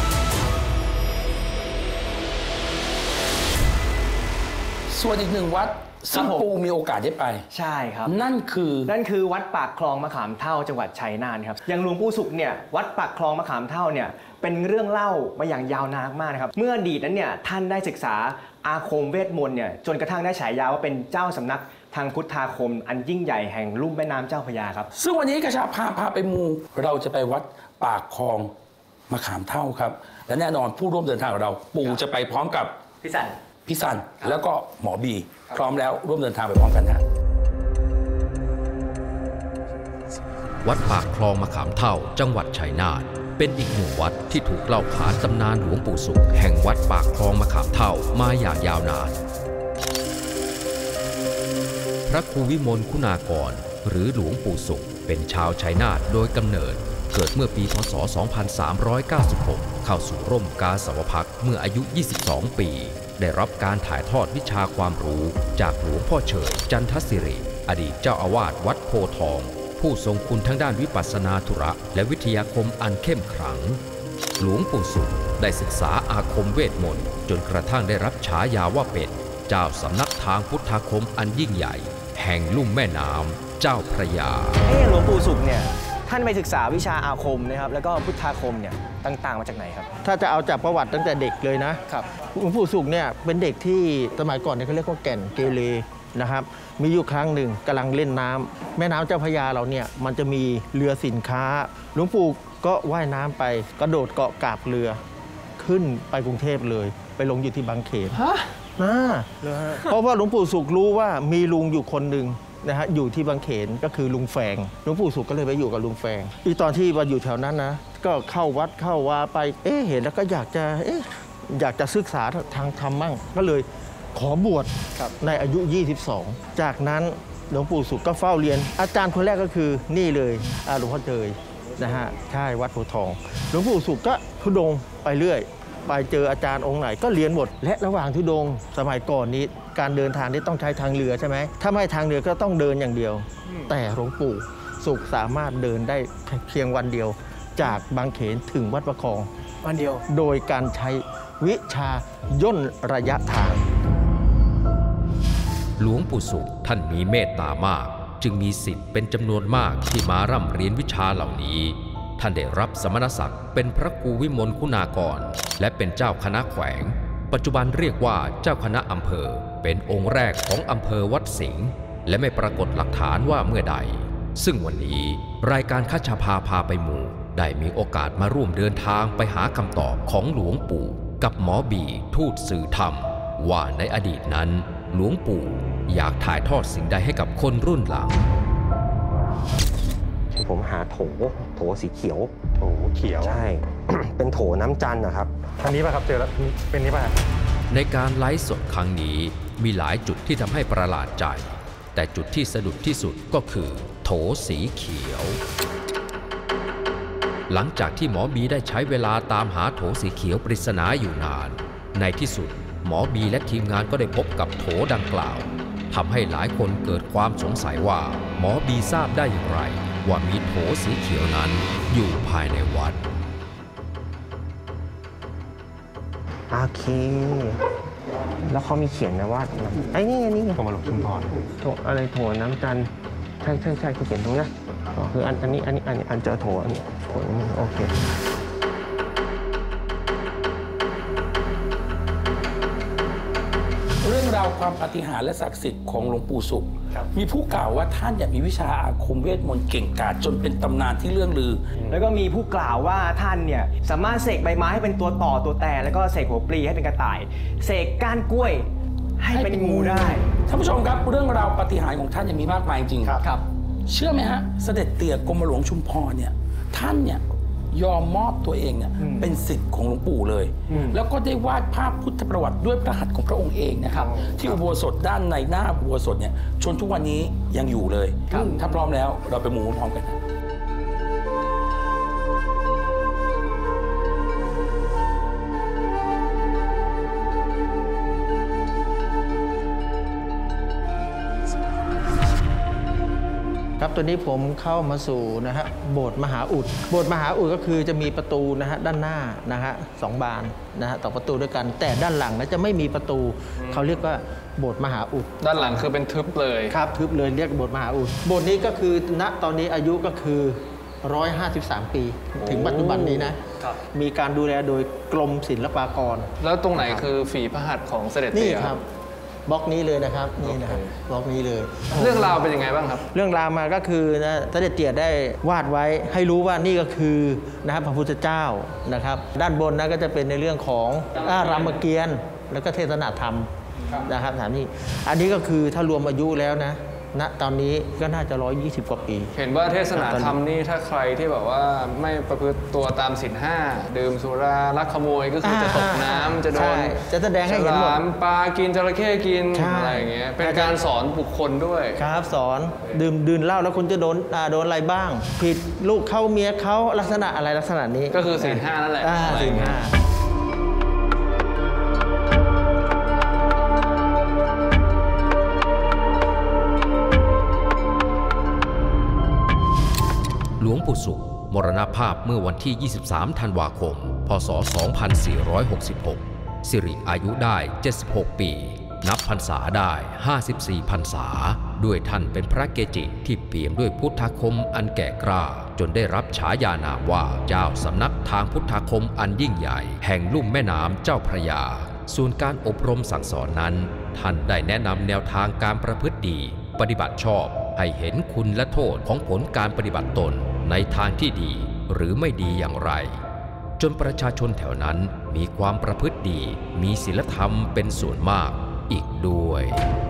ส่วนอีกหนึ่งวัดซึ่งปูมีโอกาสได้ไปใช่ครับนั่นคือวัดปากคลองมะขามเท่าจังหวัดชัยนาทครับอย่างหลวงปู่สุขเนี่ยวัดปากคลองมะขามเท่าเนี่ยเป็นเรื่องเล่ามาอย่างยาวนานมากนะครับเมื่ออดีตนั้นเนี่ยท่านได้ศึกษาอาคมเวทมนต์เนี่ยจนกระทั่งได้ฉายาว่าเป็นเจ้าสำนักทางพุทธาคมอันยิ่งใหญ่แห่งลุ่มแม่น้ำเจ้าพระยาครับซึ่งวันนี้กระชาพาไปมูเราจะไปวัดปากคลองมะขามเท่าครับและแน่นอนผู้ร่วมเดินทางของเราปู่จะไปพร้อมกับพี่สันแล้วก็หมอบีพร้อมแล้วร่วมเดินทางไปพร้อมกันฮะวัดปากคลองมะขามเท่าจังหวัดชัยนาทเป็นอีกหนึ่งวัดที่ถูกเล่าขานตำนานหลวงปู่สุขแห่งวัดปากคลองมะขามเท่ามาอย่างยาวนานพระครูวิมลคุณากรหรือหลวงปู่สุขเป็นชาวชัยนาทโดยกำเนิดเกิดเมื่อปีพ.ศ. 2396เข้าสู่ร่มกาสาวพักเมื่ออายุ22ปีได้รับการถ่ายทอดวิชาความรู้จากหลวงพ่อเฉยจันทศิริอดีตเจ้าอาวาสวัดโพทองผู้ทรงคุณทั้งด้านวิปัสสนาธุระและวิทยาคมอันเข้มขลังหลวงปู่สุขได้ศึกษาอาคมเวทมนต์จนกระทั่งได้รับฉายาว่าเป็นเจ้าสำนักทางพุทธาคมอันยิ่งใหญ่แห่งลุ่มแม่น้ำเจ้าพระยาหลวงปู่สุขเนี่ยท่านไปศึกษาวิชาอาคมนะครับแล้วก็พุทธาคมเนี่ยต่างๆมาจากไหนครับถ้าจะเอาจากประวัติตั้งแต่เด็กเลยนะครับหลวงปู่สุขเนี่ยเป็นเด็กที่สมัยก่อนเขาเรียกว่าแก่นเกเรนะครับมีอยู่ครั้งหนึ่งกำลังเล่นน้ำแม่น้ำเจ้าพระยาเราเนี่ยมันจะมีเรือสินค้าหลวงปู่ก็ว่ายน้ำไปกระโดดเกาะกาบเรือขึ้นไปกรุงเทพเลยไปลงอยู่ที่บางเขนเพราะว่าหลวงปู่สุขรู้ว่ามีลุงอยู่คนหนึ่งนะฮะอยู่ที่บางเขนก็คือลุงแฝงหลวงปู่สุขก็เลยไปอยู่กับลุงแฝงอีตอนที่มาอยู่แถวนั้นนะก็เข้าวัดเข้าวาไปเห็นแล้วก็อยากจะศึกษาทางธรรมมั่งก็เลยขอบวชในอายุ 22 จากนั้นหลวงปู่สุขก็เฝ้าเรียนอาจารย์คนแรกก็คือนี่เลยหลวงพ่อเจยนะฮะใช่วัดโพธิ์ทองหลวงปู่สุขก็ธุดงค์ไปเรื่อยไปเจออาจารย์องค์ไหนก็เรียนหมดและระหว่างธุดงค์สมัยก่อนนี้การเดินทางนี่ต้องใช้ทางเรือใช่ไหมถ้าไม่ทางเรือก็ต้องเดินอย่างเดียวแต่หลวงปู่สุขสามารถเดินได้เพียงวันเดียวจากบางเขนถึงวัดประคองวันเดียวโดยการใช้วิชาย่นระยะทางหลวงปู่สุขท่านมีเมตตามากจึงมีศิษย์เป็นจำนวนมากที่มาร่ำเรียนวิชาเหล่านี้ท่านได้รับสมณศักดิ์เป็นพระครูวิมลคุณากรและเป็นเจ้าคณะแขวงปัจจุบันเรียกว่าเจ้าคณะอำเภอเป็นองค์แรกของอำเภอวัดสิงห์และไม่ปรากฏหลักฐานว่าเมื่อใดซึ่งวันนี้รายการคัชชภาพาไปหมู่ได้มีโอกาสมาร่วมเดินทางไปหาคำตอบของหลวงปู่กับหมอบีทูตสื่อธรรมว่าในอดีตนั้นหลวงปู่อยากถ่ายทอดสิ่งใดให้กับคนรุ่นหลังผมหาโถสีเขียวโถเขียวใช่ เป็นโถน้ำจันทร์นะครับอันนี้ป่ะครับเจอแล้วเป็นนี้ป่ะในการไลฟ์สดครั้งนี้มีหลายจุดที่ทำให้ประหลาดใจแต่จุดที่สะดุดที่สุดก็คือโถสีเขียวหลังจากที่หมอบีได้ใช้เวลาตามหาโถสีเขียวปริศนาอยู่นานในที่สุดหมอบีและทีมงานก็ได้พบกับโถดังกล่าวทำให้หลายคนเกิดความสงสัยว่าหมอบีทราบได้อย่างไรว่ามีโถสีเขียวนั้นอยู่ภายในวัดโอเคแล้วเขามีเขียนนะว่าไอ้นี่โถมาหลวงชุมพรโถอะไรโถน้ำจันทร์ใช่เขาเขียนตรงนี้คืออันนี้เจอโถอันนี้โถนี้โอเคเรื่องราวความปาฏิหาริย์และศักดิ์สิทธิ์ของหลวงปู่สุขมีผู้กล่าวว่าท่านมีวิชาอาคมเวทมนต์เก่งกาจจนเป็นตำนานที่เรื่องลือแล้วก็มีผู้กล่าวว่าท่านเนี่ยสามารถเสกใบไม้ให้เป็นตัวต่อตัวแต่แล้วก็เสกหัวปลีให้เป็นกระต่ายเสกก้านกล้วยให้เป็นงูได้ท่านผู้ชมครับเรื่องราวปาฏิหาริย์ของท่านยังมีมากมายจริงครับเชื่อไหมฮะเสด็จเตี่ยกรมหลวงชุมพรเนี่ยท่านเนี่ยยอมมอบตัวเองเนี่ยเป็นศิษย์ของหลวงปู่เลยแล้วก็ได้วาดภาพพุทธประวัติด้วยพระหัตถ์ของพระองค์เองนะครับที่อุโบสถด้านในหน้าอุโบสถเนี่ยจนทุกวันนี้ยังอยู่เลยถ้าพร้อมแล้วเราไปมูพร้อมกันนะครับตัวนี้ผมเข้ามาสู่นะฮะโบสถ์มหาอุดโบสถ์มหาอุดก็คือจะมีประตูนะฮะด้านหน้านะฮะ2 บานนะฮะต่อประตูด้วยกันแต่ด้านหลังนะจะไม่มีประตูเขาเรียกว่าโบสถ์มหาอุดด้านหลังคือเป็นทึบเลยครับทึบเลยเรียกโบสถ์มหาอุดโบสถ์นี้ก็คือณตอนนี้อายุก็คือ153 ปีถึงปัจจุบันนี้นะมีการดูแลโดยกรมศิลปากรแล้วตรงไหนคือฝีพระหัตถ์ของเสด็จเตี่ยครับบล็อกนี้เลยนะครับนี่นะครับบล็อกนี้เลยเรื่องราวเป็นยังไงบ้างครับเรื่องราวมาก็คือนะเสด็จเตี่ยได้วาดไว้ให้รู้ว่านี่ก็คือนะครับพระพุทธเจ้านะครับด้านบนนะก็จะเป็นในเรื่องของรามเกียรติ์แล้วก็เทศนาธรรมนะครับถามนี่อันนี้ก็คือถ้ารวมอายุแล้วนะณตอนนี้ก็น่าจะ120 กว่าปีเห็นว่าเทศนาธรรมนี่ถ้าใครที่แบบว่าไม่ประพฤติตัวตามศีล 5ดื่มสุราลักขโมยก็คือจะตกน้ำจะโดนจะแสดงให้เห็นหมดปลากินจระเข้กินอะไรอย่างเงี้ยเป็นการสอนบุคคลด้วยครับสอนดื่มเหล้าแล้วคุณจะโดนอะไรบ้างผิดลูกเขาเมียเขาลักษณะอะไรลักษณะนี้ก็คือศีล 5นั่นแหละศีล 5 หลวงปู่สุขมรณภาพเมื่อวันที่ 23 ธันวาคม พ.ศ. 2466 สิริอายุได้ 76 ปี นับพรรษาได้ 54 พรรษา ด้วยท่านเป็นพระเกจิที่เปี่ยมด้วยพุทธาคมอันแก่กล้า จนได้รับฉายานามว่าเจ้าสำนักทางพุทธาคมอันยิ่งใหญ่แห่งลุ่มแม่น้ำเจ้าพระยา ส่วนการอบรมสั่งสอนนั้นท่านได้แนะนำแนวทางการประพฤติดีปฏิบัติชอบให้เห็นคุณและโทษของผลการปฏิบัติตนในทางที่ดีหรือไม่ดีอย่างไรจนประชาชนแถวนั้นมีความประพฤติดีมีศีลธรรมเป็นส่วนมากอีกด้วย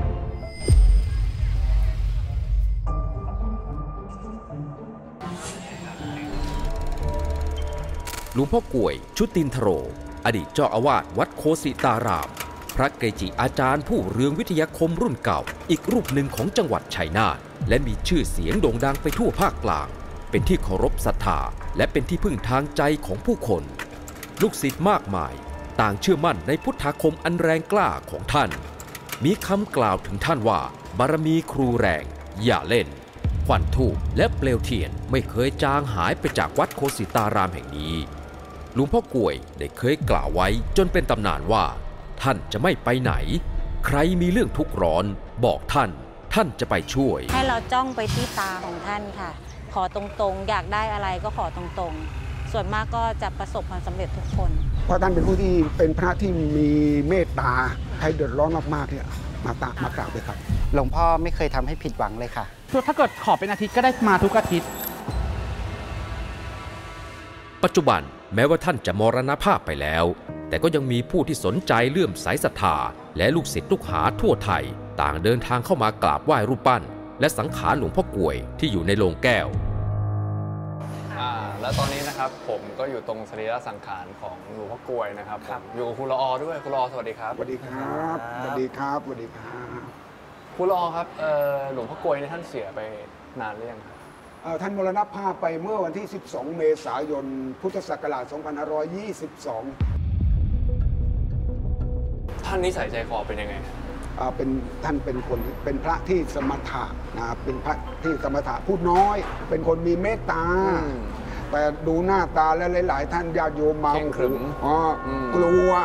หลวงพ่อกล้วยชุตินทโรอดีตเจ้าอาวาสวัดโคสิตารามพระเกจิอาจารย์ผู้เรืองวิทยาคมรุ่นเก่าอีกรูปหนึ่งของจังหวัดชัยนาทและมีชื่อเสียงโด่งดังไปทั่วภาคกลางเป็นที่เคารพศรัทธาและเป็นที่พึ่งทางใจของผู้คนลูกศิษย์มากมายต่างเชื่อมั่นในพุทธาคมอันแรงกล้าของท่านมีคำกล่าวถึงท่านว่าบารมีครูแรงอย่าเล่นควันธูปและเปลวเทียนไม่เคยจางหายไปจากวัดโคสิตารามแห่งนี้หลวงพ่อกล้วยได้เคยกล่าวไว้จนเป็นตำนานว่าท่านจะไม่ไปไหนใครมีเรื่องทุกข์ร้อนบอกท่านจะไปช่วยให้เราจ้องไปที่ตาของท่านค่ะขอตรงๆอยากได้อะไรก็ขอตรงๆส่วนมากก็จะประสบความสำเร็จทุกคนเพราะท่านเป็นผู้ที่เป็นพระที่มีเมตตาใครเดือดร้อนมากๆเนี่ยมากราบเลยครับหลวงพ่อไม่เคยทำให้ผิดหวังเลยค่ะถ้าเกิดขอเป็นอาทิตย์ก็ได้มาทุกอาทิตย์ปัจจุบันแม้ว่าท่านจะมรณภาพไปแล้วแต่ก็ยังมีผู้ที่สนใจเลื่อมใสศรัทธาและลูกศิษย์ลูกหาทั่วไทยต่างเดินทางเข้ามากราบไหว้รูปปั้นและสังขารหลวงพ่อกล้วยที่อยู่ในโลงแก้วแล้วตอนนี้นะครับผมก็อยู่ตรงสรีระสังขารของหลวงพ่อกล้วยนะครับอยู่กับครูละอด้วยครูละอสวัสดีครับสวัสดีครับสวัสดีครับสวัสดีครับครูละอครับหลวงพ่อกล้วยนี่ท่านเสียไปนานหรือยังครับท่านมรณภาพไปเมื่อวันที่ 12 เมษายน พุทธศักราช 2522 ท่านนิสัยใจคอเป็นยังไงท่านเป็นคนเป็นพระที่สมถะนะเป็นพระที่สมถะพูดน้อยเป็นคนมีเมตตาแต่ดูหน้าตาและหลายๆท่านญาติโยมมาขรึมกลัว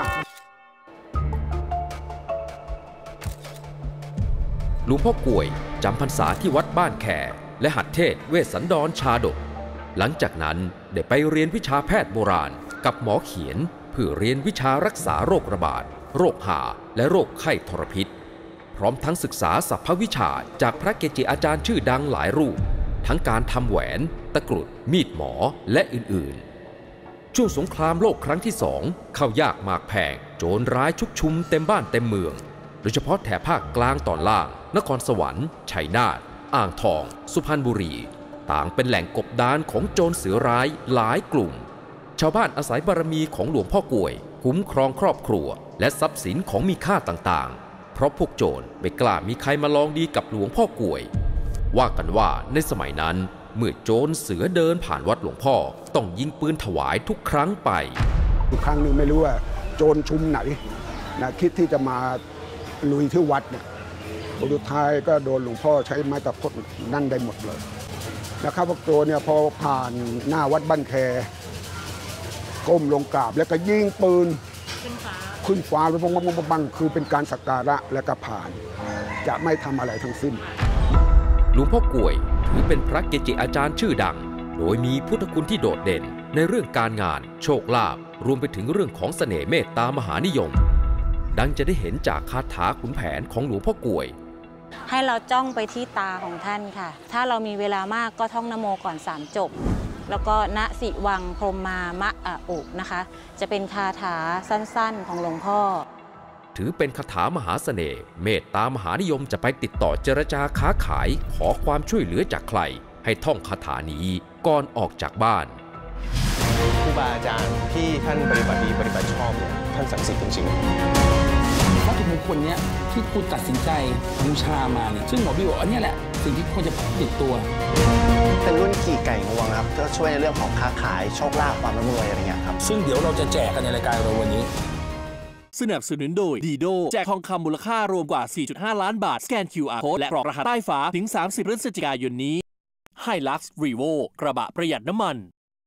หลวงพ่อกล้วยจำพรรษาที่วัดบ้านแขและหัดเทศเวสสันดรชาดกหลังจากนั้นได้ไปเรียนวิชาแพทย์โบราณกับหมอเขียนเพื่อเรียนวิชารักษาโรคระบาดโรคหาและโรคไข้ทรพิษพร้อมทั้งศึกษาสรรพวิชาจากพระเกจิอาจารย์ชื่อดังหลายรูปทั้งการทำแหวนตะกรุดมีดหมอและอื่นๆช่วงสงครามโลกครั้งที่2เข้ายากหมากแพงโจรร้ายชุกชุมเต็มบ้านเต็มเมืองโดยเฉพาะแถบภาคกลางตอนล่างนครสวรรค์ชัยนาทอ่างทองสุพรรณบุรีต่างเป็นแหล่งกบดานของโจรเสือร้ายหลายกลุ่มชาวบ้านอาศัยบารมีของหลวงพ่อกล้วยคุ้มครองครอบครัวและทรัพย์สินของมีค่าต่างๆเพราะพวกโจรไม่กล้ามีใครมาลองดีกับหลวงพ่อกล้วยว่ากันว่าในสมัยนั้นเมื่อโจรเสือเดินผ่านวัดหลวงพ่อต้องยิงปืนถวายทุกครั้งไปทุกครั้งนึงไม่รู้ว่าโจรชุมไหนนะคิดที่จะมาลุยที่วัดเนี่ยสุดท้ายก็โดนหลวงพ่อใช้ไม้ตะพดนั่นได้หมดเลยนะครับพวกโจรเนี่ยพอผ่านหน้าวัดบ้านแคก้มลงกราบแล้วก็ยิงปืนขึ้นฟ้าแล้วบังคือเป็นการสักการะและก็ผ่านจะไม่ทำอะไรทั้งสิ้นหลวงพ่อกล้วยถือเป็นพระเกจิอาจารย์ชื่อดังโดยมีพุทธคุณที่โดดเด่นในเรื่องการงานโชคลาภรวมไปถึงเรื่องของเสน่ห์เมตตามหานิยมดังจะได้เห็นจากคาถาขุนแผนของหลวงพ่อกล้วยให้เราจ้องไปที่ตาของท่านค่ะถ้าเรามีเวลามากก็ท่องนโมก่อน3จบแล้วก็ณสิวังพรหมามะอะอุนะคะจะเป็นคาถาสั้นๆของหลวงพ่อถือเป็นคาถามหาเสน่ห์เมตตามหานิยมจะไปติดต่อเจรจาค้าขายขอความช่วยเหลือจากใครให้ท่องคาถานี้ก่อนออกจากบ้านครูบาอาจารย์ที่ท่านปฏิบัติดีปฏิบัติชอบเนี่ยท่านศักดิ์สิทธิ์จริงๆวัตถุมงคลเนี้ยที่คุณตัดสินใจบูชามาเนี่ยซึ่งหมอบี้บอกอันนี้แหละสิ่งที่ควรจะติดตัวเป็นรุ่นขี่ไก่งวงครับก็ช่วยในเรื่องของค้าขายโชคลาภความร่ำรวยอะไรเงี้ยครับซึ่งเดี๋ยวเราจะแจกกันในรายการเราวันนี้สนับสนุนโดยดีโดแจกทองคำมูลค่ารวมกว่า 4.5 ล้านบาทสแกน QR Code และกรอกรหัสใต้ฝาถึง30 พฤศจิกายนนี้ Hilux Revo กระบะประหยัดน้ำมัน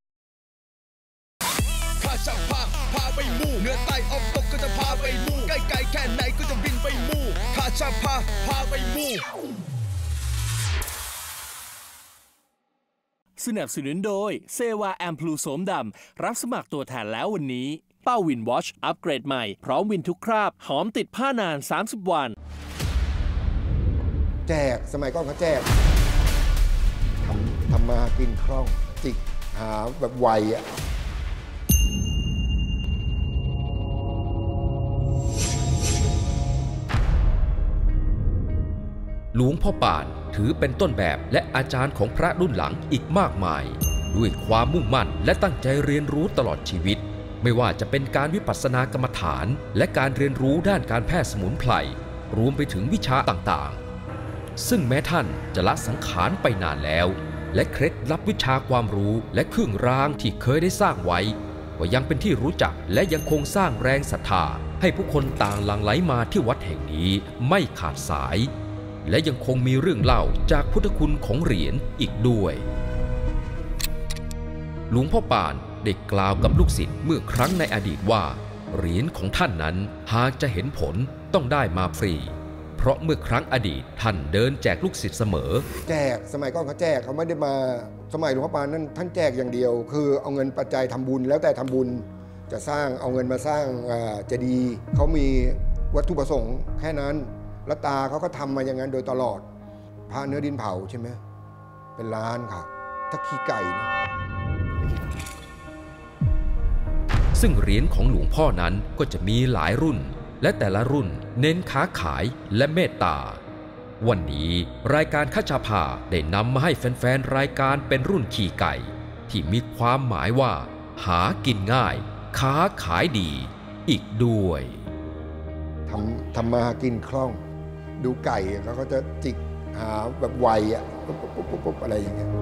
ข้าจะพาไปมู่เหนือใต้ออกตกก็จะพาไปมู่ใกล้ๆแค่ไหนก็จะบินไปมู่ข้าจะพาไปมู่สนับสนุนโดยเซวาแอมพลูโสมดำรับสมัครตัวแทนแล้ววันนี้เป้าวินวอชอัปเกรดใหม่พร้อมวินทุกคราบหอมติดผ้านาน30 วันแจกสมัยก่อนเขาแจกทำมากินคล่องจิกหาแบบไวอ่ะหลวงพ่อปานถือเป็นต้นแบบและอาจารย์ของพระรุ่นหลังอีกมากมายด้วยความมุ่งมั่นและตั้งใจเรียนรู้ตลอดชีวิตไม่ว่าจะเป็นการวิปัสสนากรรมฐานและการเรียนรู้ด้านการแพทย์สมุนไพรรวมไปถึงวิชาต่างๆซึ่งแม้ท่านจะละสังขารไปนานแล้วและเคล็ดลับวิชาความรู้และเครื่องรางที่เคยได้สร้างไว้ก็ยังเป็นที่รู้จักและยังคงสร้างแรงศรัทธาให้ผู้คนต่างหลั่งไหลมาที่วัดแห่งนี้ไม่ขาดสายและยังคงมีเรื่องเล่าจากพุทธคุณของเหรียญอีกด้วยหลวงพ่อปานได้กล่าวกับลูกศิษย์เมื่อครั้งในอดีตว่าเหรียญของท่านนั้นหากจะเห็นผลต้องได้มาฟรีเพราะเมื่อครั้งอดีตท่านเดินแจกลูกศิษย์เสมอแจกสมัยก่อนเขาแจกเขาไม่ได้มาสมัยหลวงพ่อปานนั้นท่านแจกอย่างเดียวคือเอาเงินปัจจัยทำบุญแล้วแต่ทำบุญจะสร้างเอาเงินมาสร้างเจดีย์เขามีวัตถุประสงค์แค่นั้นแล้วตาเขาก็ทำมาอย่างนั้นโดยตลอดพระเนื้อดินเผาใช่ไหมเป็นล้านค่ะถ้าขี้ไก่นะซึ่งเหรียญของหลวงพ่อนั้นก็จะมีหลายรุ่นและแต่ละรุ่นเน้นค้าขายและเมตตาวันนี้รายการคัชภาได้นำมาให้แฟนๆรายการเป็นรุ่นขี่ไก่ที่มีความหมายว่าหากินง่ายค้าขายดีอีกด้วยทำมาหากินคล่องดูไก่เขาก็จะจิกหาแบบไวปุ๊บอะไรอย่างเงี้ย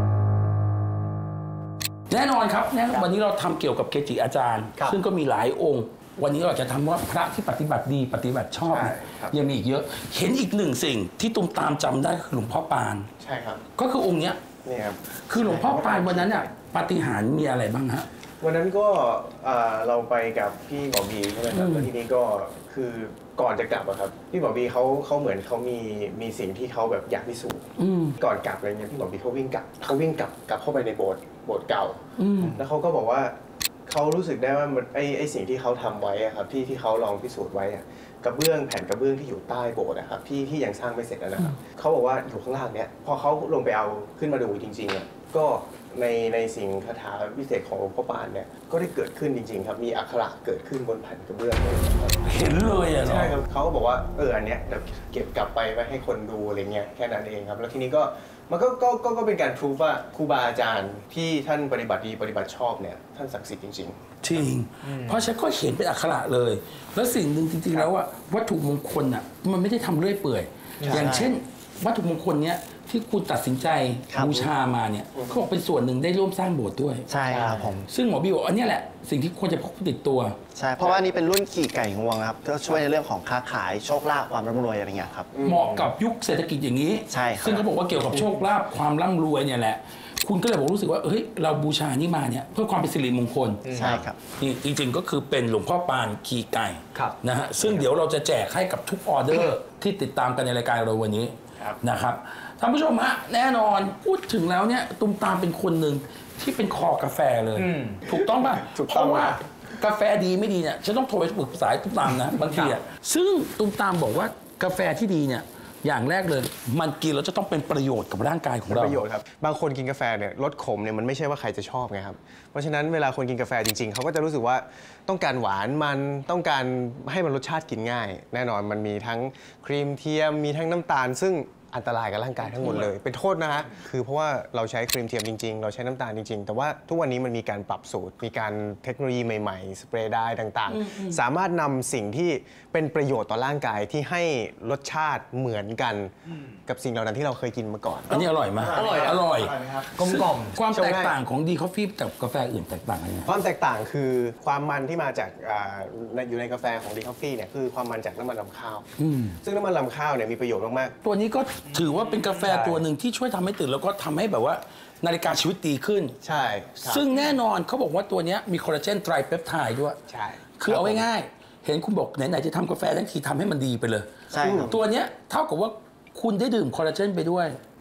แน่นอนครับวันนี้เราทำเกี่ยวกับเกจิอาจารย์ซึ่งก็มีหลายองค์วันนี้เราจะทำว่าพระที่ปฏิบัติดีปฏิบัติชอบยังมีอีกเยอะเห็นอีกหนึ่งสิ่งที่ตุ้มตามจำได้คือหลวงพ่อปานใช่ครับก็คือองค์เนี้ยนี่ครับคือหลวงพ่อปานวันนั้นเนี่ยปาฏิหาริย์มีอะไรบ้างฮะวันนั้นก็เราไปกับพี่หมอบีใช่ไหมครับแล้วทีนี้ก็คือก่อนจะกลับอะครับพี่หมอบีเขาเหมือนเขามีสิ่งที่เขาแบบอยากพิสูจน์ก่อนกลับอะไรเงี้ยพี่หมอบีเขาวิ่งกลับเข้าไปในโบสถ์เก่าแล้วเขาก็บอกว่าเขารู้สึกได้ว่าไอ้สิ่งที่เขาทำไว้อะครับที่เขาลองพิสูจน์ไว้อะแผ่นกระเบื้องที่อยู่ใต้โบสถ์นะครับที่ยังสร้างไม่เสร็จนะครับเขาบอกว่าอยู่ข้างล่างเนี้ยพอเขาลงไปเอาขึ้นมาดูจริงๆอะก็ในสิ่งคาถาวิเศษของหลวงพ่อปานเนี่ยก็ได้เกิดขึ้นจริงๆครับมีอักขระเกิดขึ้นบนแผ่นกระเบื้องเลยเห็นเลยอ่ะใช่ครับเขาก็บอกว่าอันเนี้ยเดี๋ยวเก็บกลับไปไว้ให้คนดูอะไรเงี้ยแค่นั้นเองครับแล้วทีนี้ก็มันก็เป็นการพิสูจว่าครูบาอาจารย์ที่ท่านปฏิบัติดีปฏิบัติชอบเนี่ยท่านศักดิ์สิทธิ์จริงจริงเพราะฉันก็เห็นเป็นอักขระเลยแล้วสิ่งหนึ่งจริงๆแล้วว่าวัตถุมงคลอ่ะมันไม่ได้ทำเรื่อยเปื่อยอย่างเช่นวัตถุมงคลเนี้ยที่คุณตัดสินใจบูชามาเนี่ยเขาบอกเป็นส่วนหนึ่งได้ร่วมสร้างโบสถ์ด้วยใช่ครับผมซึ่งหมอบีบอกอันนี้แหละสิ่งที่ควรจะพกติดตัวใช่เพราะว่านี่เป็นรุ่นขี่ไก่งวงครับก็ช่วยในเรื่องของค้าขายโชคลาภความร่ำรวยอะไรเงี้ยครับเหมาะกับยุคเศรษฐกิจอย่างนี้ใช่ครับซึ่งเขาบอกว่าเกี่ยวกับโชคลาภความร่ำรวยเนี่ยแหละคุณก็เลยบอกรู้สึกว่าเฮ้ยเราบูชานี่มาเนี่ยเพื่อความเป็นสิริมงคลใช่ครับจริงๆก็คือเป็นหลวงพ่อปานขี่ไก่นะฮะซึ่งเดี๋ยวเราจะแจกให้กับทุกออเดอร์ที่ติดตามกันในรายการเราวันนี้นะครับท่านผู้ชมฮะแน่นอนพูดถึงแล้วเนี่ยตุ้มตามเป็นคนหนึ่งที่เป็นคอกาแฟเลยถูกต้องป่ะเพราะว่ากาแฟดีไม่ดีเนี่ยฉันต้องโทรไปปรึกษาตุ้มตามนะบางทีอ่ะซึ่งตุ้มตามบอกว่ากาแฟที่ดีเนี่ยอย่างแรกเลยมันกินแล้วจะต้องเป็นประโยชน์กับร่างกายของเราประโยชน์ครับบางคนกินกาแฟเนี่ยรสขมเนี่ยมันไม่ใช่ว่าใครจะชอบไงครับเพราะฉะนั้นเวลาคนกินกาแฟจริงๆเขาก็จะรู้สึกว่าต้องการหวานมันต้องการให้มันรสชาติกินง่ายแน่นอนมันมีทั้งครีมเทียมมีทั้งน้ำตาลซึ่งอันตรายกับร่างกายทั้งหมดเลยเป็นโทษนะฮะคือเพราะว่าเราใช้ครีมเทียมจริงๆเราใช้น้ำตาลจริงๆแต่ว่าทุกวันนี้มันมีการปรับสูตรมีการเทคโนโลยีใหม่ๆสเปรย์ได้ต่างๆสามารถนำสิ่งที่เป็นประโยชน์ต่อร่างกายที่ให้รสชาติเหมือนกันกับสิ่งเหล่านั้นที่เราเคยกินมาก่อนอันนี้อร่อยมากอร่อยกลมกล่อมความแตกต่างของดีคอฟฟี่กับกาแฟอื่นแตกต่างยังไงความแตกต่างคือความมันที่มาจากอยู่ในกาแฟของดีคอฟฟี่เนี่ยคือความมันจากน้ำมันรำข้าวซึ่งน้ำมันรำข้าวเนี่ยมีประโยชน์มากๆตัวนี้ก็ถือว่าเป็นกาแฟตัวหนึ่งที่ช่วยทำให้ตื่นแล้วก็ทำให้แบบว่านาฬิกาชีวิตดีขึ้นใช่ซึ่งแน่นอนเขาบอกว่าตัวนี้มีคอลลาเจนไตรเปปไทด์ด้วยใช่คือเอาง่ายๆเห็นคุณบอกไหนๆจะทำกาแฟทั้งทีทำให้มันดีไปเลยใช่ตัวนี้เท่ากับว่าคุณได้ดื่มคอลลาเจนไปด้วย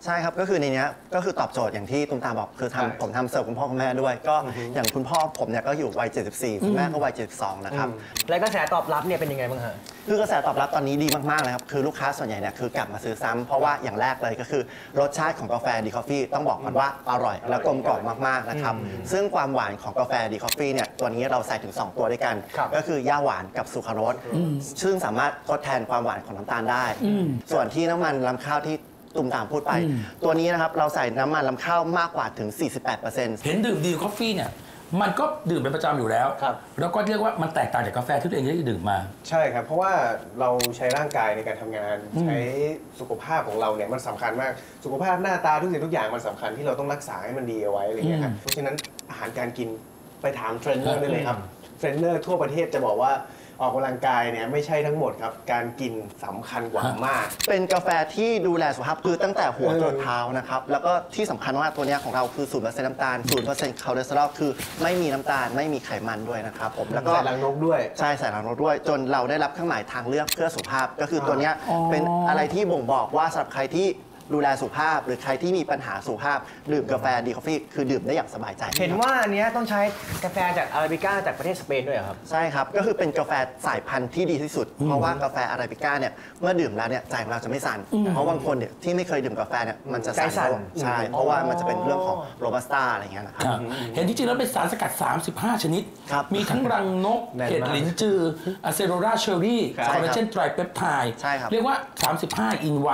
ใช่ครับก็คือในนี้ก็คือตอบโจทย์อย่างที่ตุ้มตามบอกคือผมทำเสิร์ฟคุณพ่อคุณแม่ด้วยก็อย่างคุณพ่อผมเนี่ยก็อยู่วัย74คุณแม่ก็วัย72นะครับและกระแสตอบรับเนี่ยเป็นยังไงบ้างฮะคือกระแสตอบรับตอนนี้ดีมากๆเลยครับคือลูกค้าส่วนใหญ่เนี่ยคือกลับมาซื้อซ้ำเพราะว่าอย่างแรกเลยก็คือรสชาติของกาแฟดีคอฟฟี่ต้องบอกมันว่าอร่อยและกลมกล่อมมากๆนะครับซึ่งความหวานของกาแฟดีคอฟฟี่เนี่ยตัวนี้เราใส่ถึง2ตัวด้วยกันก็คือย่าหวานกับสุคราโรสซึ่งสามารถทดแทนความหวานของน้ำตาลได้ส่วนที่น้ำมันรำข้าวที่ตุ่มตามพูดไปตัวนี้นะครับเราใส่น้ำมันรำข้าวมากกว่าถึง 48% เห็นดื่มดีคอฟฟี่เนี่ยมันก็ดื่มเป็นประจำอยู่แล้วแล้วก็เรียกว่ามันแตกต่างจากกาแฟที่ตัวเองได้ดื่มมาใช่ครับเพราะว่าเราใช้ร่างกายในการทำงานใช้สุขภาพของเราเนี่ยมันสำคัญมากสุขภาพหน้าตาทุกสิ่งทุกอย่างมันสำคัญที่เราต้องรักษาให้มันดีเอาไว้อะไรเงี้ยครับเพราะฉะนั้นอาหารการกินไปถามเทรนเนอร์ได้เลยครับเทรนเนอร์ทั่วประเทศจะบอกว่าออกกำลังกายเนี่ยไม่ใช่ทั้งหมดครับการกินสำคัญกว่ามากเป็นกาแฟที่ดูแลสุขภาพคือตั้งแต่หัวจนเท้านะครับแล้วก็ที่สำคัญว่าตัวนี้ของเราคือ 0% น้ำตาล 0% คอเลสเตอรอลคือไม่มีน้ำตาลไม่มีไขมันด้วยนะครับผมแล้วก็ใส่รังนกด้วยใช่ใส่รังนกด้วยจนเราได้รับเครื่องหมายทางเลือกเพื่อสุขภาพก็คือตัวนี้เป็นอะไรที่บ่งบอกว่าสำหรับใครที่ดูแลสุขภาพหรือใครที่มีปัญหาสุขภาพดื่มกาแฟดีคอฟฟี่คือดื่มได้อย่างสบายใจเห็นว่าอันนี้ต้องใช้กาแฟจากอาราบิก้าจากประเทศสเปนด้วยครับใช่ครับก็คือเป็นกาแฟสายพันธุ์ที่ดีที่สุดเพราะว่ากาแฟอาราบิก้าเนี่ยเมื่อดื่มแล้วเนี่ยใจของเราจะไม่สั่นเพราะบางคนเนี่ยที่ไม่เคยดื่มกาแฟเนี่ยมันจะสั่นใช่เพราะว่ามันจะเป็นเรื่องของโรบัสต้าอะไรเงี้ยนะครับเห็นจริงๆแล้วเป็นสารสกัด35ชนิดมีทั้งรังนกเห็ดหลินจืออะเซโรราเชอรี่คอลลาเจนไตรเปปไทด์เรียกว่า35 in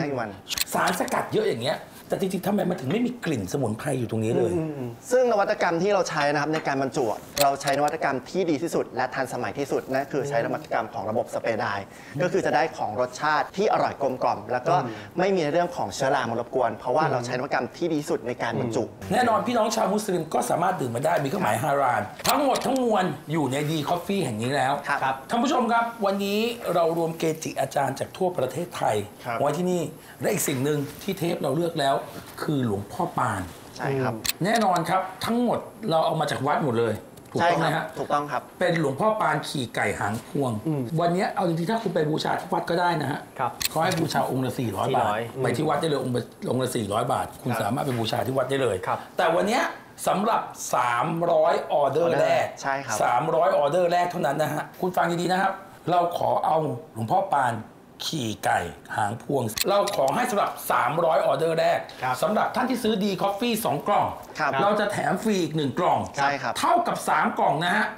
1สารสกัดเยอะอย่างเงี้ยแต่จริงๆทำไมมันถึงไม่มีกลิ่นสมุนไพรอยู่ตรงนี้เลยซึ่งนวัตกรรมที่เราใช้นะครับในการบรรจุเราใช้นวัตกรรมที่ดีที่สุดและทันสมัยที่สุดนั่นคือใช้นวัตกรรมของระบบสเปรย์ไดร์ก็คือจะได้ของรสชาติที่อร่อยกลมกล่อมแล้วก็ไม่มีเรื่องของเชื้อรามารบกวนเพราะว่าเราใช้นวัตกรรมที่ดีที่สุดในการบรรจุแน่นอนพี่น้องชาวมุสลิมก็สามารถดื่มมาได้มีเครื่องหมายฮารานทั้งหมดทั้งมวลอยู่ในดีคอฟฟี่แห่งนี้แล้วท่านผู้ชมครับวันนี้เรารวมเกจิอาจารย์จากทั่วประเทศไทยไว้ที่นี่และอีกสิ่งหนึ่งที่เทปเราเลือกแล้วคือหลวงพ่อปานใช่ครับแน่นอนครับทั้งหมดเราเอามาจากวัดหมดเลยถูกต้องไหมฮะถูกต้องครับเป็นหลวงพ่อปานขี่ไก่หางพวงวันนี้เอาจริงๆถ้าคุณไปบูชาที่วัดก็ได้นะฮะเขาให้บูชาองค์ละ400 บาทไปที่วัดได้เลยองค์ละ400 บาทคุณสามารถไปบูชาที่วัดได้เลยแต่วันนี้สำหรับ300ออเดอร์แรกใช่ครับ 300ออเดอร์แรกเท่านั้นนะฮะคุณฟังดีๆนะครับเราขอเอาหลวงพ่อปานขี่ไก่หางพวงเราขอให้สำหรับ300ออเดอร์แรกสำหรับท่านที่ซื้อดีคอฟฟี่2กล่องเราจะแถมฟรีอีก1กล่องเท่ากับ3กล่องนะฮะ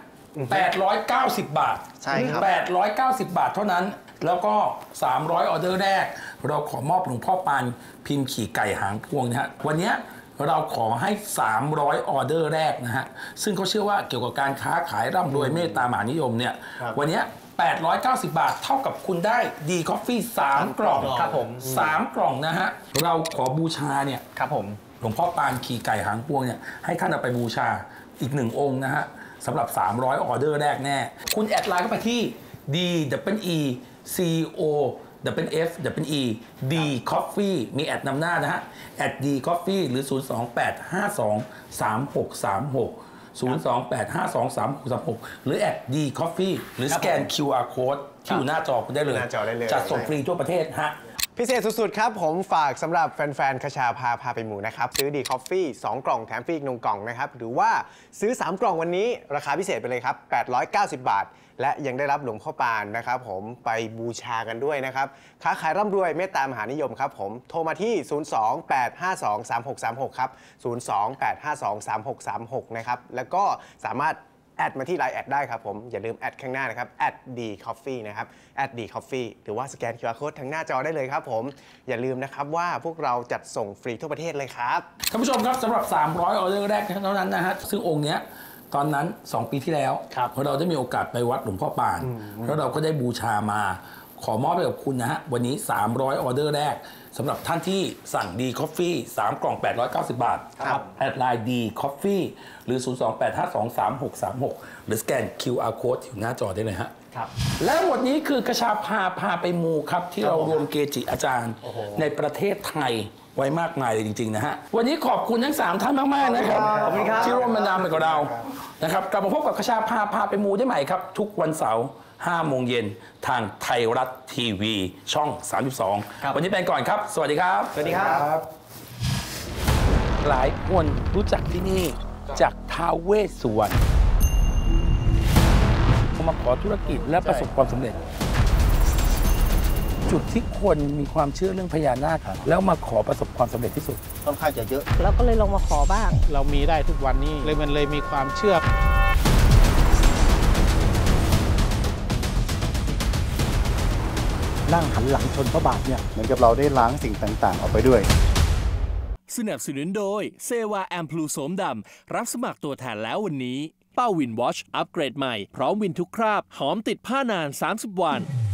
890 บาทใช่ครับ 890 บาทเท่านั้นแล้วก็300ออเดอร์แรกเราขอมอบหลวงพ่อปานพิมพ์ขี่ไก่หางพวงนะฮะวันนี้เราขอให้300ออเดอร์แรกนะฮะซึ่งเขาเชื่อว่าเกี่ยวกับการค้าขายร่ำรวยเมตตามหานิยมเนี่ยวันนี้890 บาทเท่ากับคุณได้ดีคอฟฟี่3กล่องครับผม 3กล่องนะฮะเราขอบูชาเนี่ยครับผมหลวงพ่อปานขี่ไก่หางพวงเนี่ยให้ท่านเอาไปบูชาอีก1องค์นะฮะสำหรับ300ออเดอร์แรกแน่คุณแอดไลน์เข้าไปที่ DECOFE D Coffee มีแอดนำหน้านะฮะแอด D Coffee หรือ 028523636 028523636 หรือแอด D Coffee หรือสแกน QR Code ที่อยู่หน้าจอคุณได้เลยจัดส่งฟรีทั่วประเทศฮะพิเศษสุดๆครับผมฝากสำหรับแฟนๆคชาพาไปหมู่นะครับซื้อดีคอฟฟี่2กล่องแถมฟรีอีก1กล่องนะครับหรือว่าซื้อ3กล่องวันนี้ราคาพิเศษไปเลยครับ890 บาทและยังได้รับหลวงพ่อปานนะครับผมไปบูชากันด้วยนะครับค้าขายร่ำรวยเมตตามหานิยมครับผมโทรมาที่028523636ครับ028523636นะครับแล้วก็สามารถแอดมาที่ไลน์แอดได้ครับผมอย่าลืมแอดข้างหน้านะครับแอดดีคอฟฟี่นะครับแอดดีคอฟฟี่หรือว่าสแกน QR Code ทางหน้าจอได้เลยครับผมอย่าลืมนะครับว่าพวกเราจัดส่งฟรีทั่วประเทศเลยครับท่านผู้ชมครับสำหรับ300ออเดอร์แรกเท่านั้นนะฮะซึ่งองค์เนี้ยตอนนั้น2ปีที่แล้วเราได้มีโอกาสไปวัดหลวงพ่อปานแล้วเราก็ได้บูชามาขอมอบให้กับคุณนะฮะวันนี้300ออเดอร์แรกสำหรับท่านที่สั่งดีคอฟฟี่3กล่อง890 บาทแอดไลน์ดีคอฟฟี่หรือ 028523636 หรือสแกน QR Code อยู่หน้าจอได้เลยฮะและหมดนี้คือกระชาพาไปมูครับที่เรารวมเกจิอาจารย์ในประเทศไทยไว้มากมายเลยจริงๆนะฮะวันนี้ขอบคุณทั้ง3ท่านมากๆนะครับที่ร่วมบรรดาไปกับเรานะครับกลับมาพบกับกระชาพาไปมูได้ใหม่ครับทุกวันเสาร์5 โมงเย็นทางไทยรัฐทีวีช่อง 32วันนี้ไปก่อนครับสวัสดีครับสวัสดีครับหลายคนรู้จักที่นี่จากท้าวเวสสุวรรณเขามาขอธุรกิจและประสบความสำเร็จ จุดที่คนมีความเชื่อเรื่องพญานาคแล้วมาขอประสบความสำเร็จที่สุดค่อนข้างจะเยอะเราก็เลยลงมาขอบ้างเรามีได้ทุกวันนี้เลยมันเลยมีความเชื่อนั่งหันหลังชนพระบาทเนี่ยเหมือนกับเราได้ล้างสิ่งต่างๆออกไปด้วยสนับสนุนโดยเซวาแอมพลูโสมดำรับสมัครตัวแทนแล้ววันนี้เป้าวินวอชอัปเกรดใหม่พร้อมวินทุกคราบหอมติดผ้านาน30 วัน